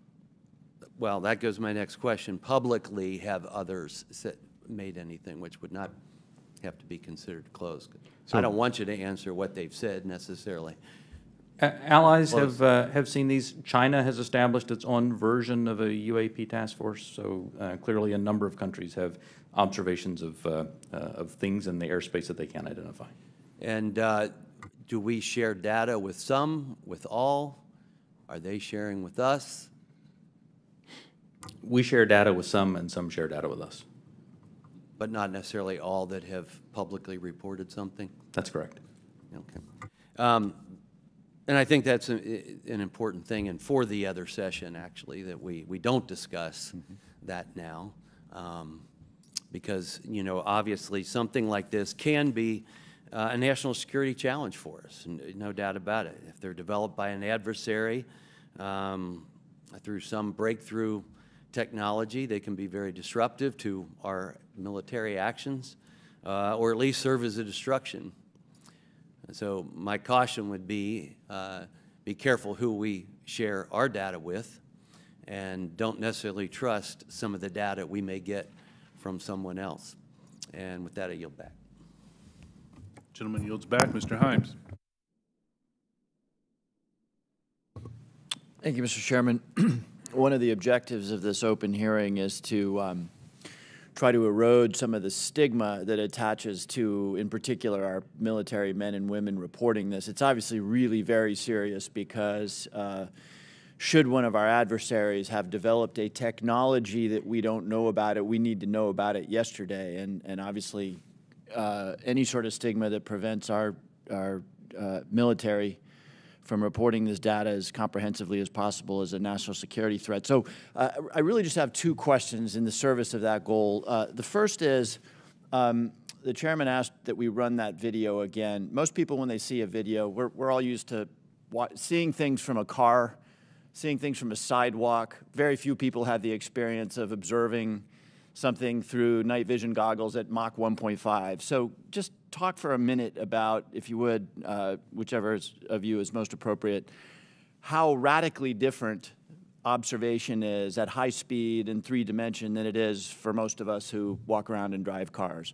Well, that goes to my next question. Publicly, have others said, made anything which would not have to be considered closed? So, I don't want you to answer what they've said necessarily. Uh, allies have uh, have seen these. China has established its own version of a U A P task force, so uh, clearly a number of countries have observations of, uh, uh, of things in the airspace that they can't identify. And uh, do we share data with some, with all? Are they sharing with us? We share data with some, and some share data with us. But not necessarily all that have publicly reported something? That's correct. Okay. Um, and I think that's a, an important thing, and for the other session, actually, that we, we don't discuss mm-hmm. that now. Um, because, you know, obviously something like this can be uh, a national security challenge for us, and no doubt about it. If they're developed by an adversary um, through some breakthrough technology, they can be very disruptive to our military actions, uh, or at least serve as a destruction. And so my caution would be, uh, be careful who we share our data with, and don't necessarily trust some of the data we may get from someone else. And with that, I yield back. Gentleman yields back. Mister Himes. Thank you, Mister Chairman. One of the objectives of this open hearing is to um, try to erode some of the stigma that attaches to, in particular, our military men and women reporting this. It's obviously really very serious because uh, should one of our adversaries have developed a technology that we don't know about it, we need to know about it yesterday. And, and obviously, uh, any sort of stigma that prevents our, our uh, military from reporting this data as comprehensively as possible as a national security threat. So uh, I really just have two questions in the service of that goal. Uh, the first is, um, the chairman asked that we run that video again. Most people, when they see a video, we're, we're all used to seeing things from a car, seeing things from a sidewalk. Very few people have the experience of observing something through night vision goggles at Mach one point five. So just talk for a minute about, if you would, uh, whichever of you is most appropriate, how radically different observation is at high speed and three dimension than it is for most of us who walk around and drive cars.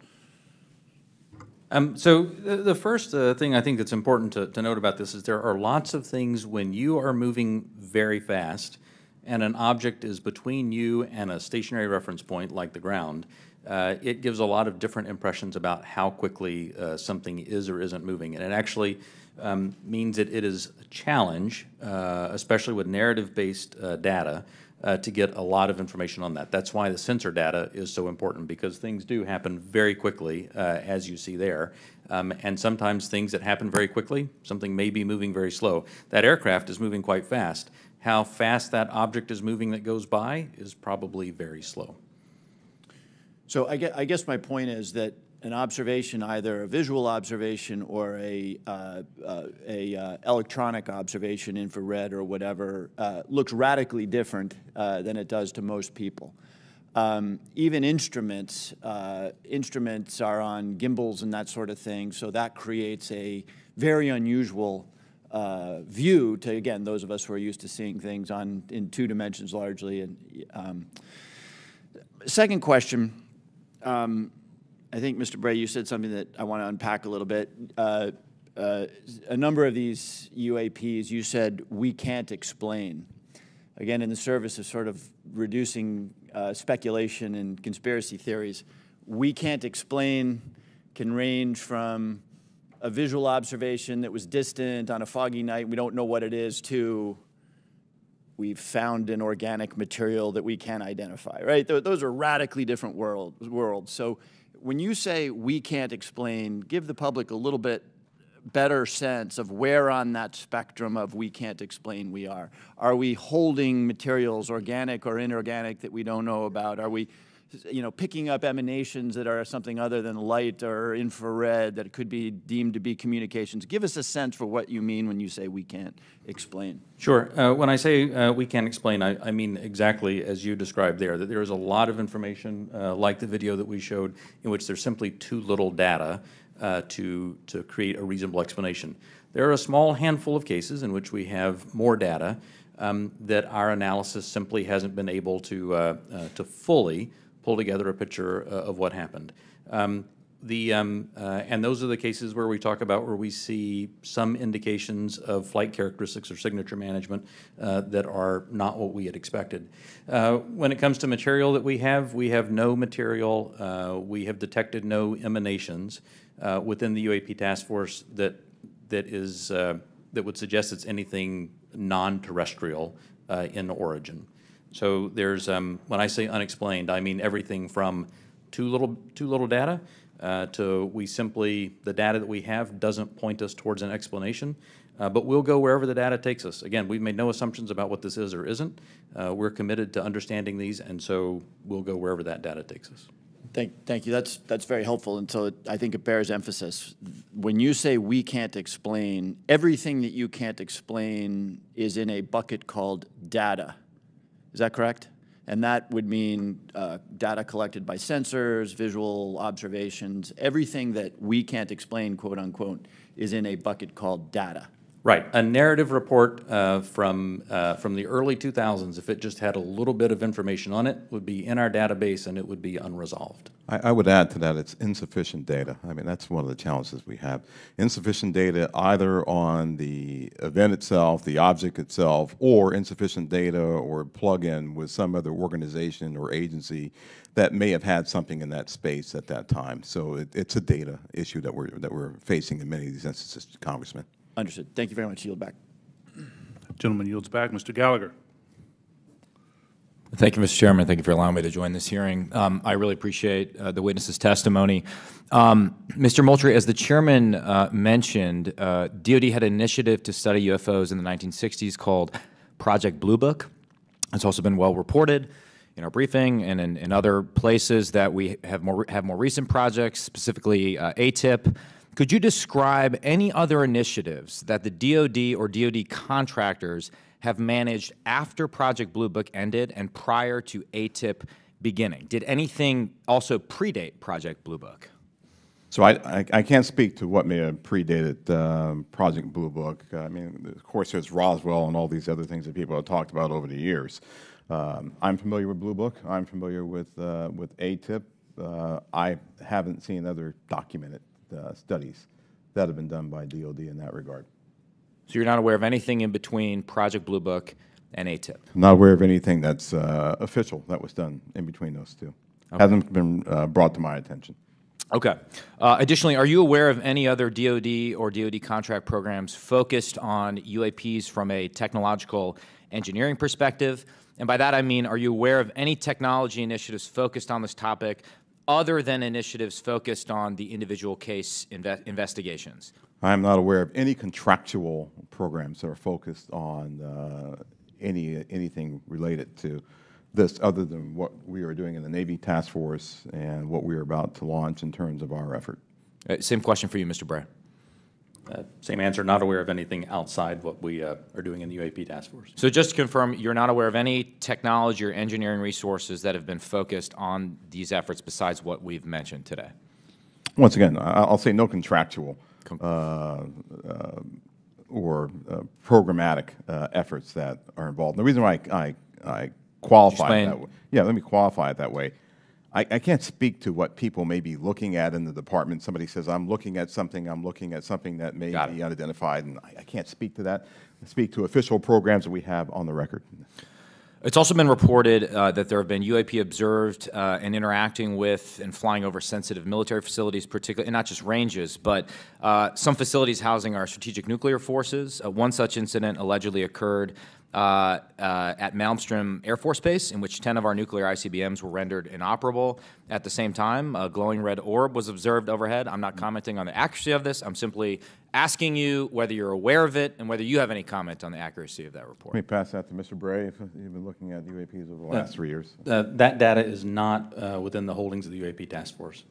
Um, so the, the first uh, thing I think that's important to, to note about this is there are lots of things when you are moving very fast and an object is between you and a stationary reference point like the ground, uh, it gives a lot of different impressions about how quickly uh, something is or isn't moving. And it actually um, means that it is a challenge, uh, especially with narrative-based uh, data, uh, to get a lot of information on that. That's why the sensor data is so important, because things do happen very quickly, uh, as you see there. Um, and sometimes things that happen very quickly, something may be moving very slow. That aircraft is moving quite fast. How fast that object is moving that goes by is probably very slow. So I guess, I guess my point is that an observation, either a visual observation or a, uh, uh, a uh, electronic observation, infrared or whatever, uh, looks radically different uh, than it does to most people. Um, even instruments, uh, instruments are on gimbals and that sort of thing, so that creates a very unusual Uh, view to, again, those of us who are used to seeing things on in two dimensions largely. And um, second question, um, I think, Mister Bray, you said something that I want to unpack a little bit. Uh, uh, a number of these U A Ps, you said, we can't explain. Again, in the service of sort of reducing uh, speculation and conspiracy theories, we can't explain can range from a visual observation that was distant on a foggy night, we don't know what it is, to we've found an organic material that we can't identify, right? Those are radically different world, worlds. So when you say we can't explain, give the public a little bit better sense of where on that spectrum of we can't explain we are. Are we holding materials, organic or inorganic, that we don't know about? Are we you know, picking up emanations that are something other than light or infrared that could be deemed to be communications? Give us a sense for what you mean when you say we can't explain. Sure. Uh, when I say uh, we can't explain, I, I mean exactly as you described there, that there is a lot of information, uh, like the video that we showed, in which there's simply too little data uh, to, to create a reasonable explanation. There are a small handful of cases in which we have more data um, that our analysis simply hasn't been able to, uh, uh, to fully pull together a picture uh, of what happened. Um, the, um, uh, and those are the cases where we talk about where we see some indications of flight characteristics or signature management uh, that are not what we had expected. Uh, when it comes to material that we have, we have no material, uh, we have detected no emanations uh, within the U A P task force that, that, is, uh, that would suggest it's anything non-terrestrial uh, in origin. So there's, um, when I say unexplained, I mean everything from too little, too little data uh, to we simply, the data that we have doesn't point us towards an explanation, uh, but we'll go wherever the data takes us. Again, we've made no assumptions about what this is or isn't. Uh, we're committed to understanding these, and so we'll go wherever that data takes us. Thank, thank you. That's, that's very helpful, and so it, I think it bears emphasis. When you say we can't explain, everything that you can't explain is in a bucket called data. Is that correct? And that would mean uh, data collected by sensors, visual observations, everything that we can't explain, quote unquote, is in a bucket called data. Right. A narrative report uh, from, uh, from the early two thousands, if it just had a little bit of information on it, would be in our database and it would be unresolved. I, I would add to that it's insufficient data. I mean, that's one of the challenges we have. Insufficient data either on the event itself, the object itself, or insufficient data or plug-in with some other organization or agency that may have had something in that space at that time. So it, it's a data issue that we're, that we're facing in many of these instances, Congressman. Understood. Thank you very much. Yield back. Gentleman yields back. Mister Gallagher. Thank you, Mister Chairman. Thank you for allowing me to join this hearing. Um, I really appreciate uh, the witness's testimony. Um, Mister Moultrie, as the chairman uh, mentioned, uh, D O D had an initiative to study U F Os in the nineteen sixties called Project Blue Book. It's also been well reported in our briefing and in, in other places that we have more, have more recent projects, specifically uh, A T I P. Could you describe any other initiatives that the D O D or D O D contractors have managed after Project Blue Book ended and prior to A T I P beginning? Did anything also predate Project Blue Book? So I, I, I can't speak to what may have predated um, Project Blue Book. Uh, I mean, of course, there's Roswell and all these other things that people have talked about over the years. Um, I'm familiar with Blue Book. I'm familiar with, uh, with A T I P. Uh, I haven't seen other documented uh, studies that have been done by D O D in that regard. So you're not aware of anything in between Project Blue Book and A T I P? I'm not aware of anything that's uh, official that was done in between those two. Okay. Hasn't been uh, brought to my attention. Okay. Uh, additionally, are you aware of any other D O D or D O D contract programs focused on U A Ps from a technological engineering perspective? And by that I mean, are you aware of any technology initiatives focused on this topic other than initiatives focused on the individual case inve investigations? I am not aware of any contractual programs that are focused on uh, any anything related to this other than what we are doing in the Navy Task Force and what we are about to launch in terms of our effort. Uh, same question for you, Mister Bray. Uh, same answer, not aware of anything outside what we uh, are doing in the U A P Task Force. So just to confirm, you're not aware of any technology or engineering resources that have been focused on these efforts besides what we've mentioned today? Once again, I'll say no contractual uh, uh, or uh, programmatic uh, efforts that are involved. And the reason why I, I, I qualify it that way, yeah, let me qualify it that way. I, I can't speak to what people may be looking at in the department. Somebody says, I'm looking at something, I'm looking at something that may Got be it. unidentified, and I, I can't speak to that. I speak to official programs that we have on the record. It's also been reported uh, that there have been U A P observed uh, and interacting with and flying over sensitive military facilities, particularly, and not just ranges, but uh, some facilities housing our strategic nuclear forces. Uh, one such incident allegedly occurred uh, uh, at Malmstrom Air Force Base, in which ten of our nuclear I C B Ms were rendered inoperable. At the same time, a glowing red orb was observed overhead. I'm not commenting on the accuracy of this. I'm simply asking you whether you're aware of it and whether you have any comment on the accuracy of that report. Let me pass that to Mister Bray, if you've been looking at U A Ps over the last Uh, three years. Uh, that data is not uh, within the holdings of the U A P Task Force.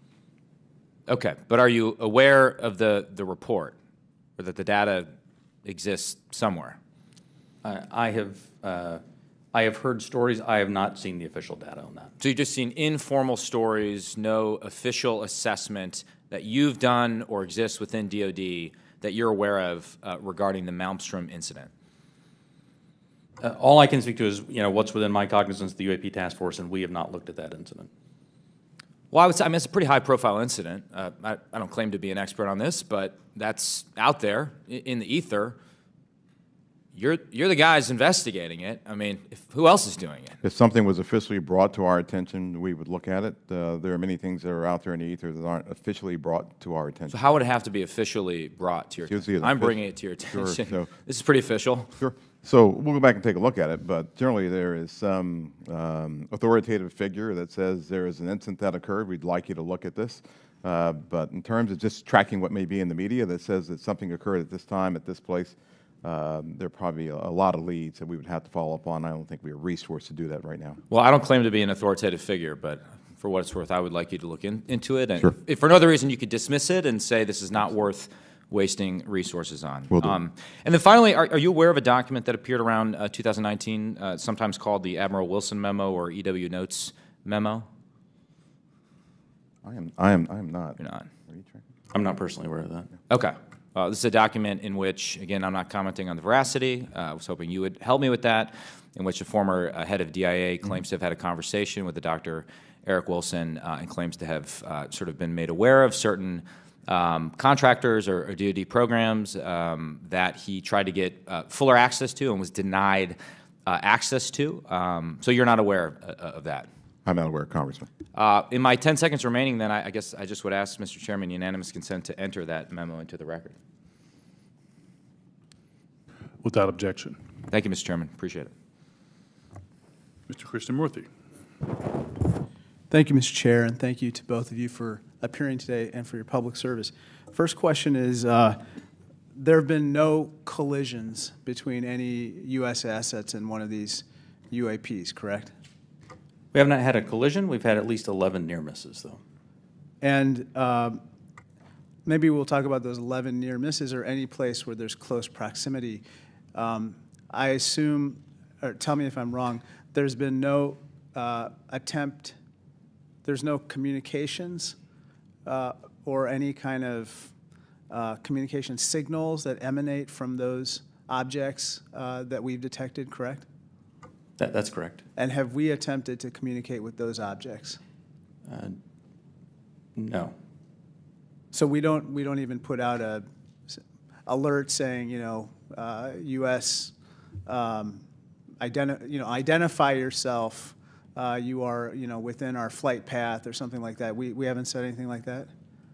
Okay, but are you aware of the, the report, or that the data exists somewhere? I, I have uh, I have heard stories. I have not seen the official data on that. So you've just seen informal stories, no official assessment that you've done or exists within D O D that you're aware of uh, regarding the Malmstrom incident? Uh, all I can speak to is you know what's within my cognizance of the U A P Task Force, and we have not looked at that incident. Well, I would say, I mean, it's a pretty high-profile incident. Uh, I, I don't claim to be an expert on this, but that's out there in, in the ether. You're, you're the guys investigating it. I mean, if, who else is doing it? If something was officially brought to our attention, we would look at it. Uh, there are many things that are out there in the ether that aren't officially brought to our attention. So how would it have to be officially brought to your attention? I'm bringing it to your attention. Sure, so, this is pretty official. Sure. So we'll go back and take a look at it, but generally there is some um, authoritative figure that says there is an incident that occurred. We'd like you to look at this. Uh, but in terms of just tracking what may be in the media that says that something occurred at this time, at this place, Um, there are probably a, a lot of leads that we would have to follow up on. I don't think we are resourced to do that right now. Well, I don't claim to be an authoritative figure, but for what it's worth, I would like you to look in, into it. And Sure. if, if for no other reason, you could dismiss it and say this is not worth wasting resources on. Will do. Um, and then finally, are, are you aware of a document that appeared around uh, two thousand nineteen, uh, sometimes called the Admiral Wilson Memo or E W Notes Memo? I am, I am, I am not. You're not. Are you tracking? I'm not personally aware of that. Okay. Uh, this is a document in which, again, I'm not commenting on the veracity. Uh, I was hoping you would help me with that, in which a former uh, head of D I A claims to have had a conversation with the Doctor Eric Wilson uh, and claims to have uh, sort of been made aware of certain um, contractors or, or D O D programs um, that he tried to get uh, fuller access to and was denied uh, access to. Um, so you're not aware of, of that? I'm not aware, Congressman. Uh, in my ten seconds remaining, then, I, I guess I just would ask, Mister Chairman, unanimous consent to enter that memo into the record. Without objection. Thank you, Mister Chairman. Appreciate it. Mister Krishnamurthy. Thank you, Mister Chair, and thank you to both of you for appearing today and for your public service. First question is, uh, there have been no collisions between any U S assets in one of these U A Ps, correct? We have not had a collision. We've had at least eleven near misses, though. And uh, maybe we'll talk about those eleven near misses or any place where there's close proximity. Um, I assume, or tell me if I'm wrong, there's been no uh, attempt, there's no communications uh, or any kind of uh, communication signals that emanate from those objects uh, that we've detected, correct? That, that's correct. And have we attempted to communicate with those objects? Uh, no. So we don't we don't even put out a s- alert saying, you know, uh, U S um, identi- you know identify yourself. Uh, you are you know within our flight path or something like that. We we haven't said anything like that.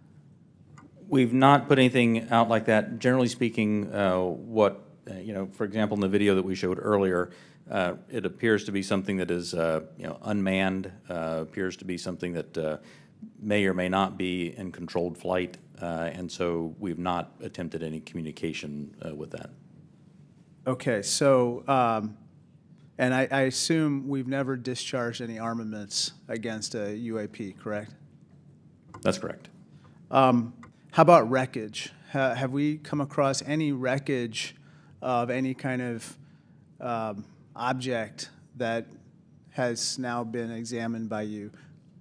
We've not put anything out like that. Generally speaking, uh, what uh, you know, for example, in the video that we showed earlier, uh, it appears to be something that is uh, you know unmanned. Uh, appears to be something that uh, may or may not be in controlled flight, uh, and so we've not attempted any communication uh, with that. Okay, so um, and I, I assume we've never discharged any armaments against a U A P, correct? That's correct. Um, how about wreckage? Ha have we come across any wreckage of any kind of um, object that has now been examined by you?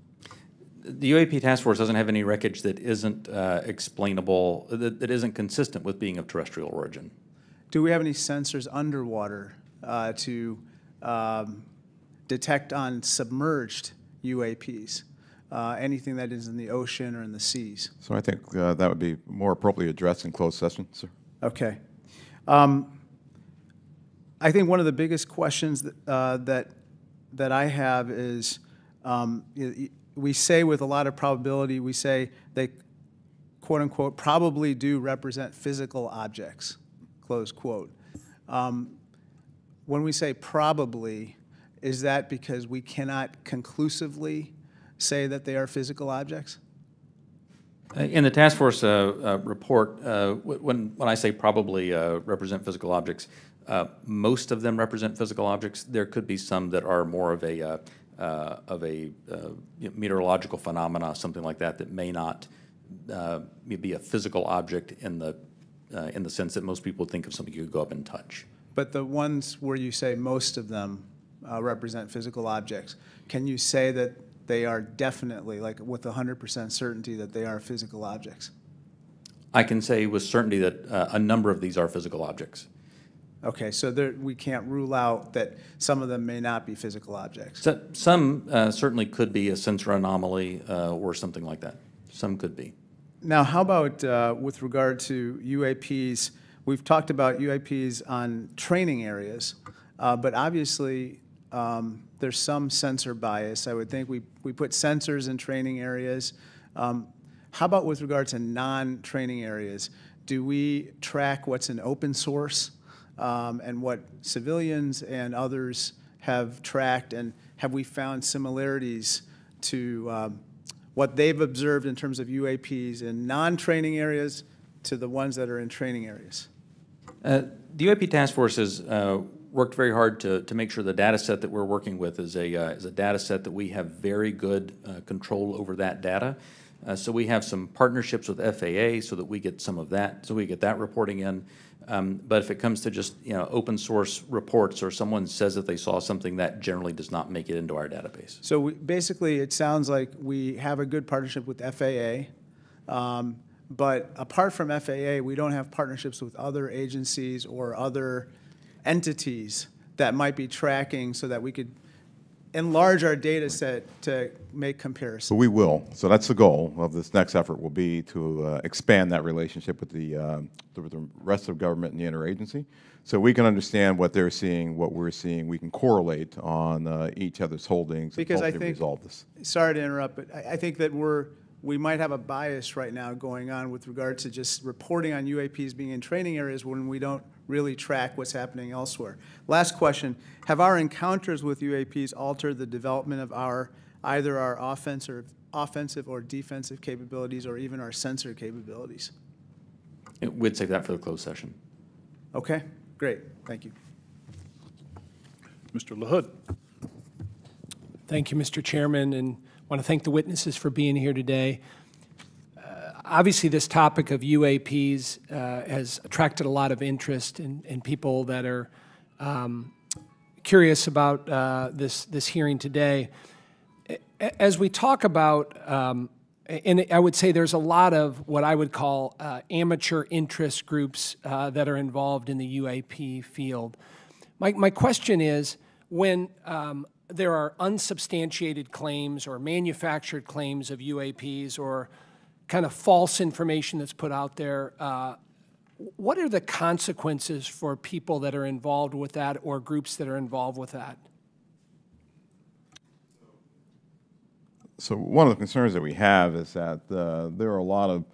The U A P task force doesn't have any wreckage that isn't uh, explainable, that, that isn't consistent with being of terrestrial origin. Do we have any sensors underwater uh, to um, detect on submerged U A Ps? Uh, anything that is in the ocean or in the seas? So I think uh, that would be more appropriately addressed in closed session, sir. Okay. Um, I think one of the biggest questions that uh, that, that I have is, um, we say with a lot of probability, we say they, quote unquote, probably do represent physical objects, close quote. Um, when we say probably, is that because we cannot conclusively say that they are physical objects? In the task force uh, uh, report, uh, when, when I say probably uh, represent physical objects, uh, most of them represent physical objects. There could be some that are more of a uh, uh, of a uh, meteorological phenomena, something like that, that may not uh, be a physical object in the uh, in the sense that most people think of something you could go up and touch. But the ones where you say most of them uh, represent physical objects, can you say that they are definitely, like with one hundred percent certainty, that they are physical objects? I can say with certainty that uh, a number of these are physical objects. Okay, so there, we can't rule out that some of them may not be physical objects. So, some uh, certainly could be a sensor anomaly uh, or something like that. Some could be. Now, how about uh, with regard to U A Ps? We've talked about U A Ps on training areas, uh, but obviously um, there's some sensor bias. I would think we, we put sensors in training areas. Um, how about with regard to non-training areas? Do we track what's in open source um, and what civilians and others have tracked, and have we found similarities to um, what they've observed in terms of U A Ps in non-training areas to the ones that are in training areas? Uh, the U A P task force has uh, worked very hard to, to make sure the data set that we're working with is a, uh, is a data set that we have very good uh, control over that data. Uh, so we have some partnerships with F A A so that we get some of that, so we get that reporting in. Um, but if it comes to just you know open source reports or someone says that they saw something, that generally does not make it into our database. So we, basically it sounds like we have a good partnership with F A A, um, but apart from F A A, we don't have partnerships with other agencies or other entities that might be tracking so that we could enlarge our data set to make comparisons. So we will. So that's the goal of this next effort, will be to uh, expand that relationship with the, uh, the, the rest of government and the interagency, so we can understand what they're seeing, what we're seeing. We can correlate on uh, each other's holdings Because and I hopefully think, resolve this. Sorry to interrupt, but I, I think that we're we might have a bias right now going on with regard to just reporting on U A Ps being in training areas when we don't really track what's happening elsewhere. Last question, have our encounters with U A Ps altered the development of our, either our offensive, offensive or defensive capabilities or even our sensor capabilities? We'd save that for the closed session. Okay, great, thank you. Mister LaHood. Thank you, Mister Chairman, and I want to thank the witnesses for being here today. Uh, obviously, this topic of U A Ps uh, has attracted a lot of interest in, in people that are um, curious about uh, this, this hearing today. As we talk about, um, and I would say there's a lot of what I would call uh, amateur interest groups uh, that are involved in the U A P field. My, my question is, when um, there are unsubstantiated claims or manufactured claims of U A Ps or kind of false information that's put out there, uh, what are the consequences for people that are involved with that or groups that are involved with that? So one of the concerns that we have is that uh, there are a lot of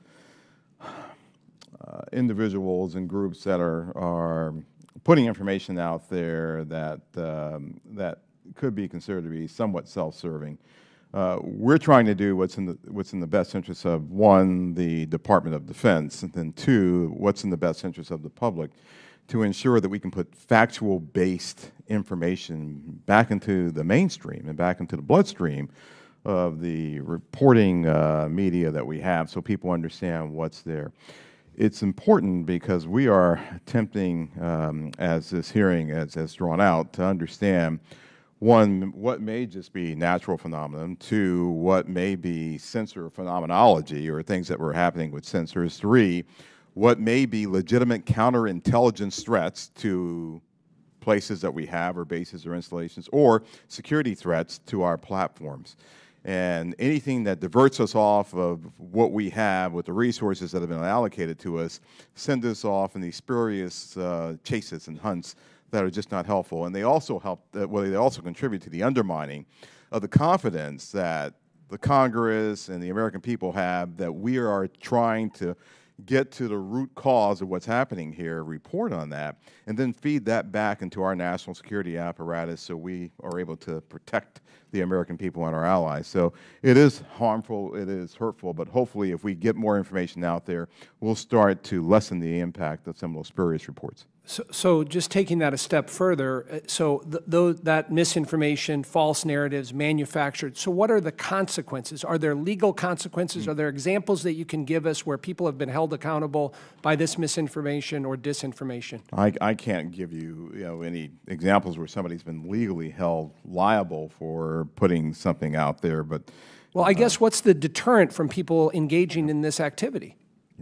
uh, individuals and groups that are, are putting information out there that, um, that could be considered to be somewhat self-serving. Uh, we're trying to do what's in the what's in the best interest of, one, the Department of Defense, and then two, what's in the best interest of the public, to ensure that we can put factual-based information back into the mainstream and back into the bloodstream of the reporting uh, media that we have, so people understand what's there. It's important because we are attempting, um, as this hearing has, has drawn out, to understand, one, what may just be natural phenomenon, two, what may be sensor phenomenology or things that were happening with sensors, three, what may be legitimate counterintelligence threats to places that we have or bases or installations, or security threats to our platforms. And anything that diverts us off of what we have with the resources that have been allocated to us, send us off in these spurious uh, chases and hunts that are just not helpful. And they also help, uh, well, they also contribute to the undermining of the confidence that the Congress and the American people have that we are trying to get to the root cause of what's happening here, report on that, and then feed that back into our national security apparatus so we are able to protect the American people and our allies. So it is harmful, it is hurtful, but hopefully if we get more information out there, we'll start to lessen the impact of some of those spurious reports. So, so just taking that a step further, so th th that misinformation, false narratives, manufactured, so what are the consequences? Are there legal consequences? Mm. Are there examples that you can give us where people have been held accountable by this misinformation or disinformation? I, I can't give you, you know, any examples where somebody's been legally held liable for putting something out there, but... Well, I uh, guess what's the deterrent from people engaging in this activity?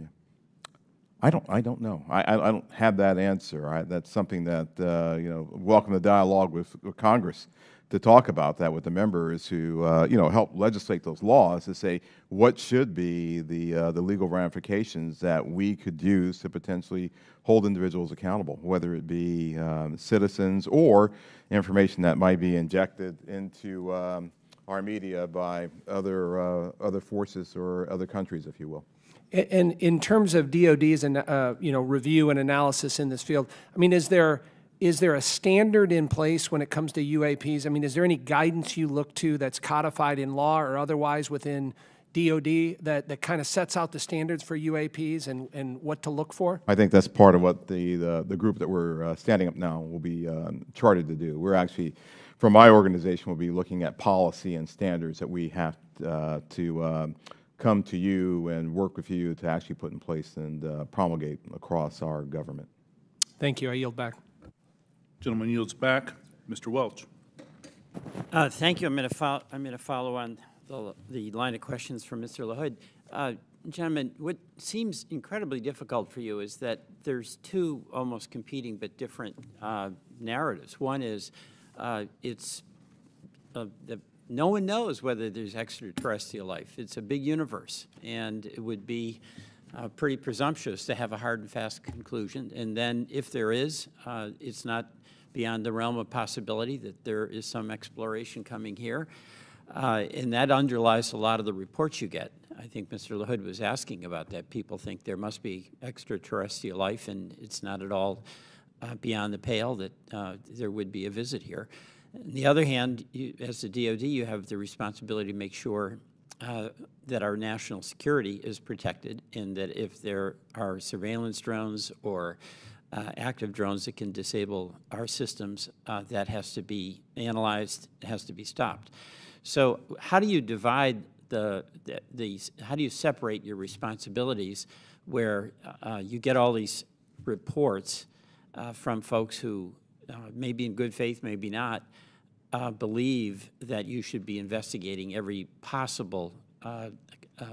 I don't. I don't know. I. I don't have that answer. I, that's something that uh, you know. Welcome the dialogue with, with Congress to talk about that with the members who uh, you know help legislate those laws to say what should be the uh, the legal ramifications that we could use to potentially hold individuals accountable, whether it be um, citizens or information that might be injected into um, our media by other uh, other forces or other countries, if you will. And in terms of D O D's and uh, you know review and analysis in this field, I mean, is there is there a standard in place when it comes to U A Ps? I mean, is there any guidance you look to that's codified in law or otherwise within D O D that, that kind of sets out the standards for U A Ps and, and what to look for? I think that's part of what the the, the group that we're uh, standing up now will be uh, chartered to do. We're actually, from my organization, we'll be looking at policy and standards that we have uh, to. Um, come to you and work with you to actually put in place and uh, promulgate across our government. Thank you. I yield back. Gentleman yields back. Mister Welch. Uh, thank you. I'm going to follow. I'm going to follow on the, the line of questions from Mister LaHood. Uh, gentlemen, what seems incredibly difficult for you is that there's two almost competing but different uh, narratives. One is uh, it's uh, the no one knows whether there's extraterrestrial life. It's a big universe, and it would be uh, pretty presumptuous to have a hard and fast conclusion. And then if there is, uh, it's not beyond the realm of possibility that there is some exploration coming here. Uh, and that underlies a lot of the reports you get. I think Mister LaHood was asking about that. People think there must be extraterrestrial life, and it's not at all uh, beyond the pale that uh, there would be a visit here. On the other hand, you, as the D O D, you have the responsibility to make sure uh, that our national security is protected, and that if there are surveillance drones or uh, active drones that can disable our systems, uh, that has to be analyzed, has to be stopped. So how do you divide the, the, the how do you separate your responsibilities where uh, you get all these reports uh, from folks who uh, maybe in good faith, maybe not, uh, believe that you should be investigating every possible uh, uh,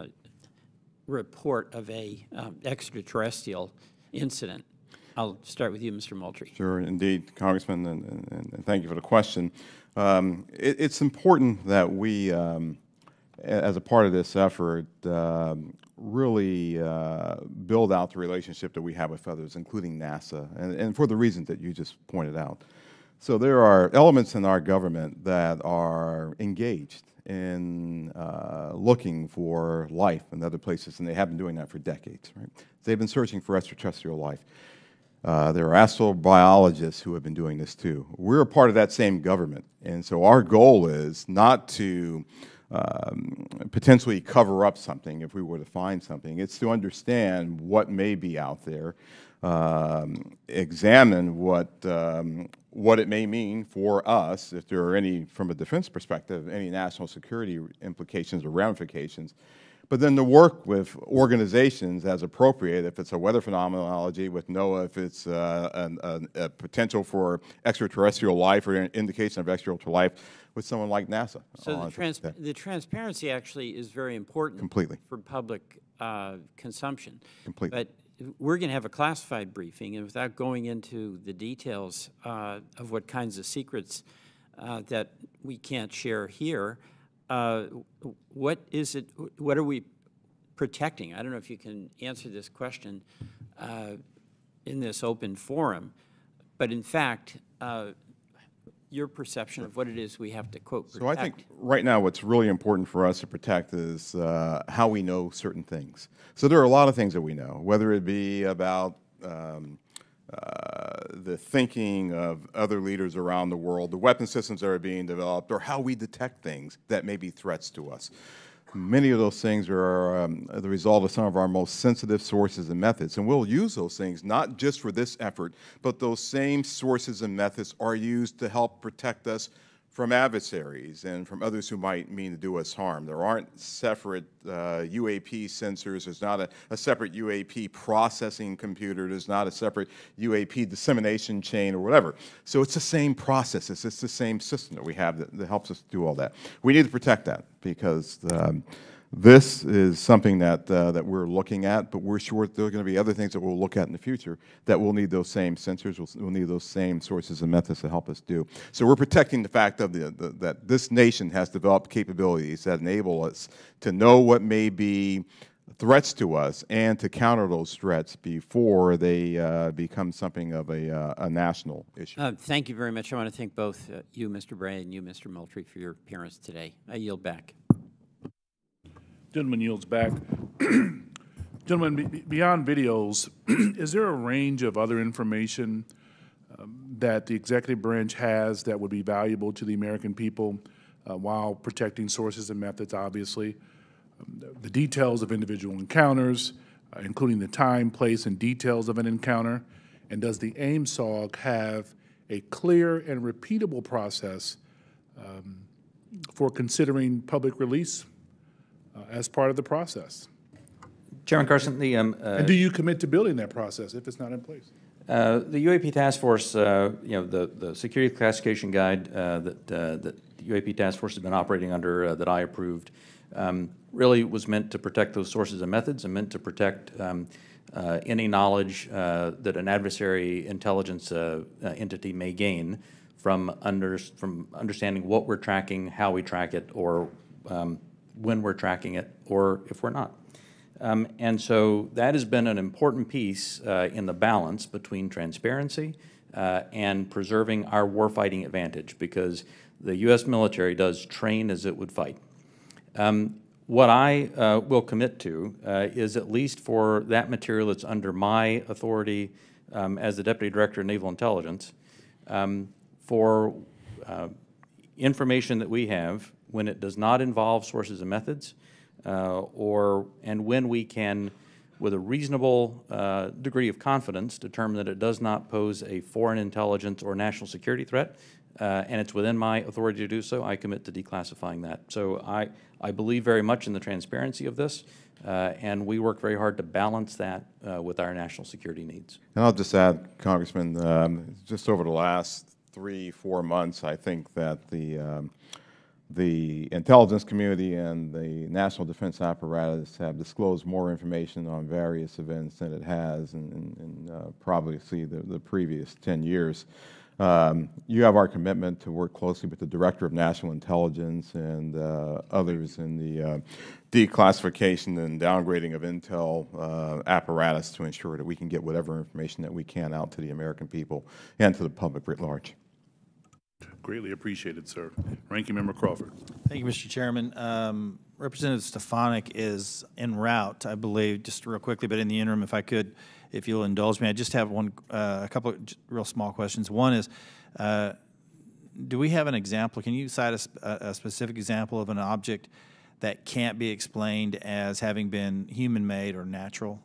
report of a um, extraterrestrial incident? I'll start with you, Mister Moultrie. Sure, indeed, Congressman, and, and, and thank you for the question. Um, it, it's important that we, um, as a part of this effort, um, really uh, build out the relationship that we have with others, including NASA, and, and for the reasons that you just pointed out. So there are elements in our government that are engaged in uh, looking for life in other places, and they have been doing that for decades, right? They've been searching for extraterrestrial life. Uh, there are astrobiologists who have been doing this too. We're a part of that same government, and so our goal is not to um, potentially cover up something if we were to find something. It's to understand what may be out there, um, examine what um, what it may mean for us, if there are any, from a defense perspective, any national security implications or ramifications, but then to work with organizations as appropriate, if it's a weather phenomenology with NOAA, if it's uh, an, an, a potential for extraterrestrial life or an indication of extraterrestrial life, with someone like NASA. So the, trans the transparency actually is very important Completely. for public uh, consumption. Completely. But we're going to have a classified briefing, and without going into the details uh, of what kinds of secrets uh, that we can't share here, Uh, what is it, what are we protecting? I don't know if you can answer this question uh, in this open forum, but in fact, uh, your perception of what it is we have to, quote, protect. So I think right now what's really important for us to protect is uh, how we know certain things. So there are a lot of things that we know, whether it be about um, Uh, the thinking of other leaders around the world, the weapon systems that are being developed, or how we detect things that may be threats to us. Many of those things are um, the result of some of our most sensitive sources and methods, and we'll use those things not just for this effort, but those same sources and methods are used to help protect us from adversaries and from others who might mean to do us harm. There aren't separate uh, U A P sensors. There's not a, a separate U A P processing computer. There's not a separate U A P dissemination chain or whatever. So it's the same process. It's just the same system that we have that, that helps us do all that. We need to protect that because um, this is something that, uh, that we're looking at, but we're sure there are going to be other things that we'll look at in the future that will need those same sensors, we'll, we'll need those same sources and methods to help us do. So we're protecting the fact of the, the, that this nation has developed capabilities that enable us to know what may be threats to us and to counter those threats before they uh, become something of a, uh, a national issue. Uh, thank you very much. I want to thank both uh, you, Mister Bray, and you, Mister Moultrie, for your appearance today. I yield back. Gentleman yields back. Gentlemen, be beyond videos, is there a range of other information um, that the executive branch has that would be valuable to the American people uh, while protecting sources and methods, obviously? Um, the, the details of individual encounters, uh, including the time, place, and details of an encounter, and does the A I M S O G have a clear and repeatable process um, for considering public release Uh, as part of the process? Chairman Carson, the um, uh, and do you commit to building that process if it's not in place? Uh, the U A P Task Force, uh, you know, the, the security classification guide uh, that, uh, that the U A P Task Force has been operating under uh, that I approved um, really was meant to protect those sources and methods and meant to protect um, uh, any knowledge uh, that an adversary intelligence uh, uh, entity may gain from, under, from understanding what we're tracking, how we track it, or um, when we're tracking it, or if we're not. Um, and so that has been an important piece uh, in the balance between transparency uh, and preserving our warfighting advantage, because the U S military does train as it would fight. Um, what I uh, will commit to uh, is, at least for that material that's under my authority um, as the Deputy Director of Naval Intelligence, um, for uh, information that we have when it does not involve sources and methods, uh, or and when we can, with a reasonable uh, degree of confidence, determine that it does not pose a foreign intelligence or national security threat, uh, and it's within my authority to do so, I commit to declassifying that. So I, I believe very much in the transparency of this, uh, and we work very hard to balance that uh, with our national security needs. And I'll just add, Congressman, um, just over the last three, four months, I think that the um, the intelligence community and the national defense apparatus have disclosed more information on various events than it has in, in, in uh, probably see the, the previous ten years. Um, you have our commitment to work closely with the Director of National Intelligence and uh, others in the uh, declassification and downgrading of intel uh, apparatus to ensure that we can get whatever information that we can out to the American people and to the public writ large. Greatly appreciated, sir. Ranking Member Crawford. Thank you, Mister Chairman. Um, Representative Stefanik is en route, I believe, just real quickly, but in the interim, if I could, if you'll indulge me, I just have one, uh, a couple of real small questions. One is, uh, do we have an example? Can you cite a, a specific example of an object that can't be explained as having been human-made or natural?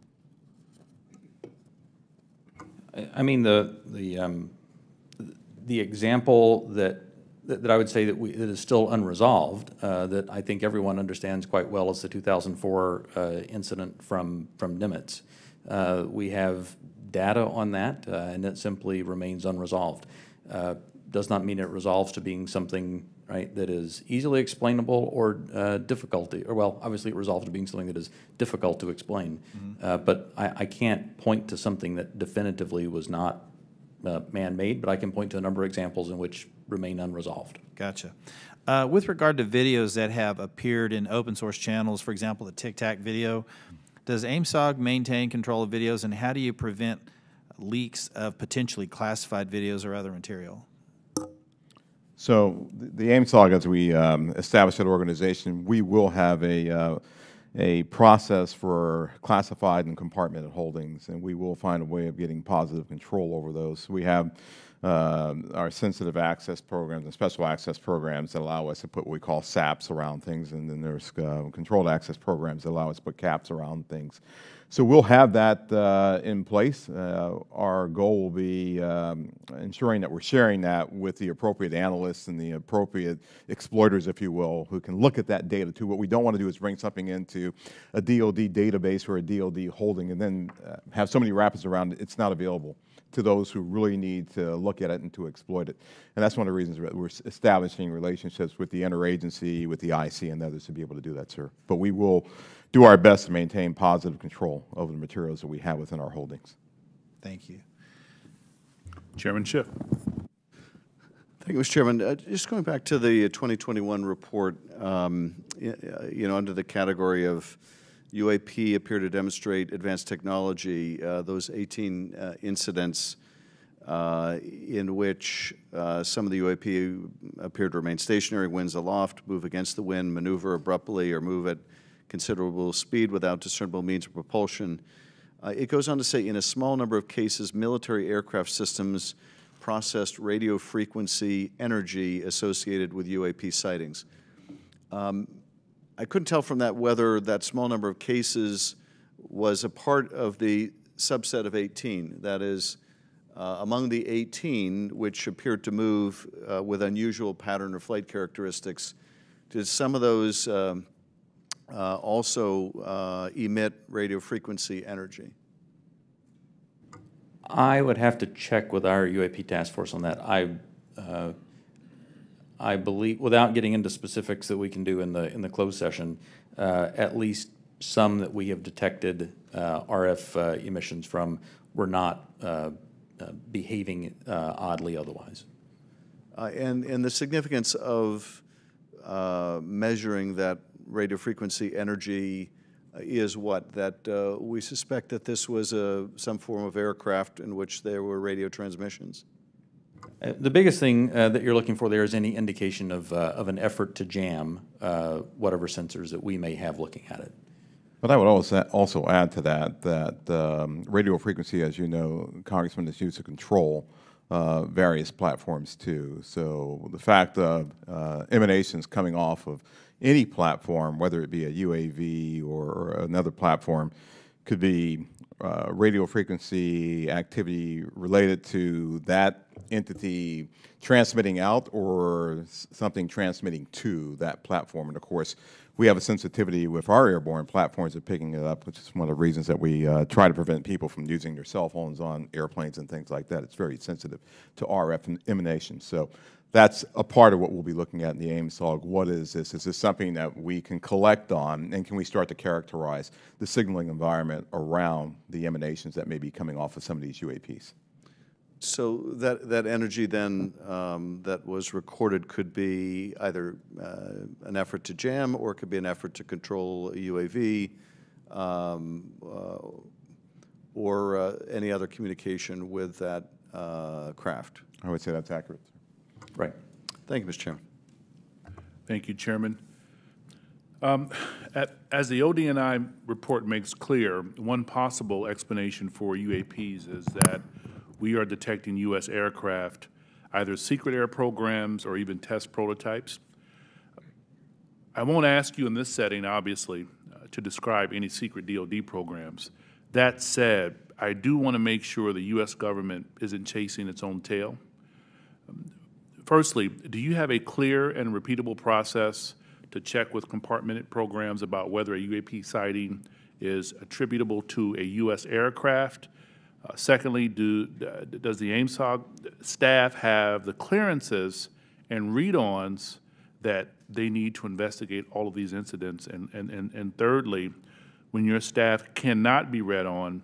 I, I mean, the the um, the example that, that, that I would say that, we, that is still unresolved, uh, that I think everyone understands quite well, is the two thousand four uh, incident from, from Nimitz. Uh, we have data on that, uh, and it simply remains unresolved. Uh, does not mean it resolves to being something, right, that is easily explainable or uh, difficult, or well, obviously it resolves to being something that is difficult to explain. Mm-hmm. uh, but I, I can't point to something that definitively was not Uh, man-made, but I can point to a number of examples in which remain unresolved. Gotcha. Uh, with regard to videos that have appeared in open source channels, for example, the Tic Tac video, does AIMSOG maintain control of videos, and how do you prevent leaks of potentially classified videos or other material? So the AIMSOG, as we um, established that organization, we will have a uh, a process for classified and compartmented holdings, and we will find a way of getting positive control over those. We have uh, our sensitive access programs and special access programs that allow us to put what we call S A Ps around things, and then there's uh, controlled access programs that allow us to put caps around things. So we'll have that uh, in place. Uh, our goal will be um, ensuring that we're sharing that with the appropriate analysts and the appropriate exploiters, if you will, who can look at that data too. What we don't want to do is bring something into a D O D database or a D O D holding and then uh, have so many wrappers around it, it's not available to those who really need to look at it and to exploit it. And that's one of the reasons we're establishing relationships with the interagency, with the I C and others to be able to do that, sir. But we will do our best to maintain positive control over the materials that we have within our holdings. Thank you. Chairman Schiff. Thank you, Mister Chairman. Uh, just going back to the twenty twenty-one report, um, you know, under the category of U A P appear to demonstrate advanced technology, uh, those eighteen uh, incidents uh, in which uh, some of the U A P appear to remain stationary, winds aloft, move against the wind, maneuver abruptly, or move at considerable speed without discernible means of propulsion. Uh, it goes on to say, in a small number of cases, military aircraft systems processed radio frequency energy associated with U A P sightings. Um, I couldn't tell from that whether that small number of cases was a part of the subset of eighteen, that is, uh, among the eighteen which appeared to move uh, with unusual pattern or flight characteristics. Did some of those um, uh, also uh, emit radio frequency energy? I would have to check with our U A P task force on that. I, uh, I believe, without getting into specifics that we can do in the in the closed session, uh, at least some that we have detected uh, R F uh, emissions from were not uh, uh, behaving uh, oddly otherwise. Uh, and and the significance of uh, measuring that radio frequency energy is what? That uh, we suspect that this was a, some form of aircraft in which there were radio transmissions? Uh, the biggest thing uh, that you're looking for there is any indication of, uh, of an effort to jam uh, whatever sensors that we may have looking at it. But I would also also add to that that um, radio frequency, as you know, Congressman, is used to control uh, various platforms too. So the fact of uh, emanations coming off of any platform, whether it be a U A V or, or another platform, could be uh, radio frequency activity related to that entity transmitting out or something transmitting to that platform. And of course, we have a sensitivity with our airborne platforms of picking it up, which is one of the reasons that we uh, try to prevent people from using their cell phones on airplanes and things like that. It's very sensitive to R F emanations. So that's a part of what we'll be looking at in the A I M S O G. What is this? Is this something that we can collect on, and can we start to characterize the signaling environment around the emanations that may be coming off of some of these U A Ps? So that, that energy then um, that was recorded could be either uh, an effort to jam, or it could be an effort to control a U A V, um, uh, or uh, any other communication with that uh, craft. I would say that's accurate. Right. Thank you, Mister Chairman. Thank you, Chairman. Um, at, as the O D N I report makes clear, one possible explanation for U A Ps is that we are detecting U S aircraft, either secret air programs or even test prototypes. I won't ask you in this setting, obviously, uh, to describe any secret D O D programs. That said, I do want to make sure the U S government isn't chasing its own tail. Um, firstly, do you have a clear and repeatable process to check with compartmented programs about whether a U A P sighting is attributable to a U S aircraft? Uh, secondly, do, uh, does the A I M S O G staff have the clearances and read-ons that they need to investigate all of these incidents? And, and, and, and thirdly, when your staff cannot be read on,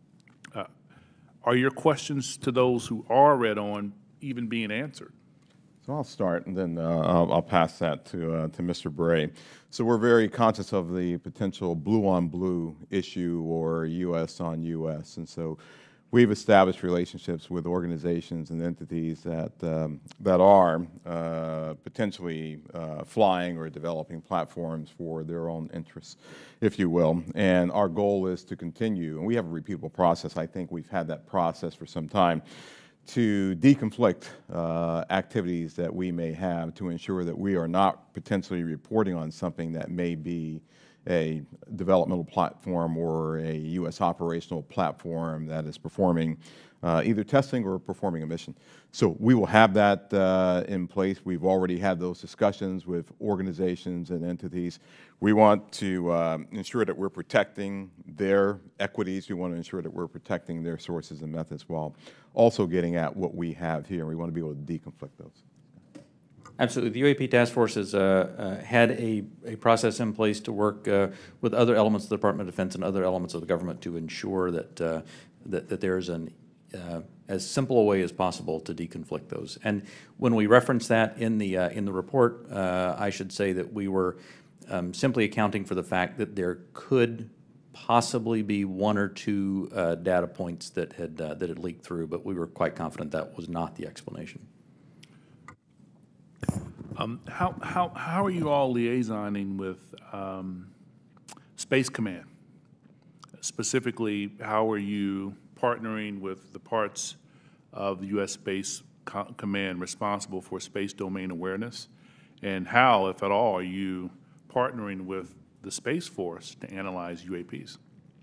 uh, are your questions to those who are read on even being answered? So I'll start, and then uh, I'll, I'll pass that to uh, to Mister Bray. So we're very conscious of the potential blue-on-blue issue or U S on U S, and so we've established relationships with organizations and entities that um, that are uh, potentially uh, flying or developing platforms for their own interests, if you will. And our goal is to continue, and we have a repeatable process. I think we've had that process for some time, to deconflict uh, activities that we may have to ensure that we are not potentially reporting on something that may be a developmental platform or a U S operational platform that is performing uh, either testing or performing a mission. So we will have that uh, in place. We've already had those discussions with organizations and entities. We want to um, ensure that we're protecting their equities. We want to ensure that we're protecting their sources and methods while also getting at what we have here. We want to be able to deconflict those. Absolutely. The U A P Task Force has uh, uh, had a, a process in place to work uh, with other elements of the Department of Defense and other elements of the government to ensure that, uh, that, that there's an uh, as simple a way as possible to deconflict those. And when we reference that in the, uh, in the report, uh, I should say that we were um, simply accounting for the fact that there could possibly be one or two uh, data points that had, uh, that had leaked through, but we were quite confident that was not the explanation. Um, how, how, how are you all liaisoning with um, Space Command? Specifically, how are you partnering with the parts of the U S Space Co Command responsible for space domain awareness? And how, if at all, are you partnering with the Space Force to analyze U A Ps?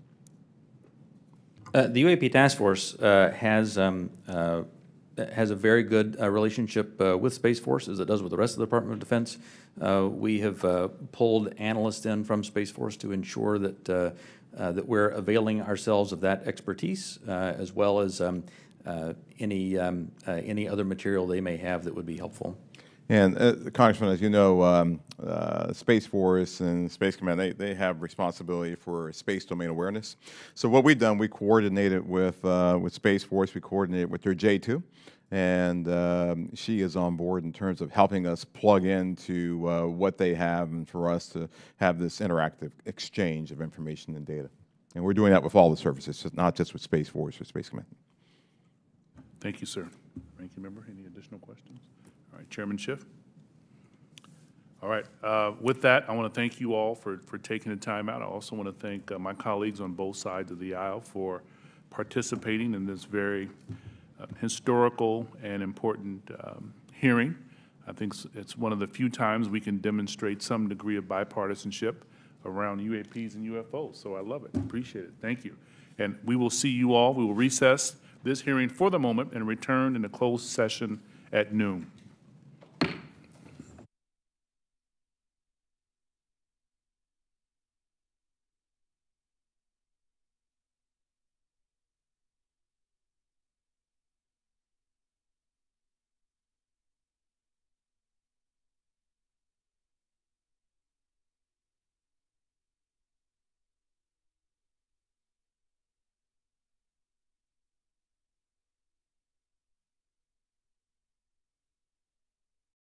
Uh, the U A P Task Force uh, has um, uh, has a very good uh, relationship uh, with Space Force, as it does with the rest of the Department of Defense. Uh, we have uh, pulled analysts in from Space Force to ensure that uh, uh, that we're availing ourselves of that expertise, uh, as well as um, uh, any um, uh, any other material they may have that would be helpful. And uh, Congressman, as you know, um, uh, Space Force and Space Command, they, they have responsibility for space domain awareness. So what we've done, we coordinated with, uh, with Space Force, we coordinated with their J two, and um, she is on board in terms of helping us plug into uh, what they have and for us to have this interactive exchange of information and data. And we're doing that with all the services, not just with Space Force or Space Command. Thank you, sir. Ranking member, any additional questions? All right, Chairman Schiff. All right. Uh, with that, I want to thank you all for, for taking the time out. I also want to thank uh, my colleagues on both sides of the aisle for participating in this very uh, historical and important um, hearing. I think it's one of the few times we can demonstrate some degree of bipartisanship around U A Ps and U F Os. So I love it. Appreciate it. Thank you. And we will see you all. We will recess this hearing for the moment and return in a closed session at noon.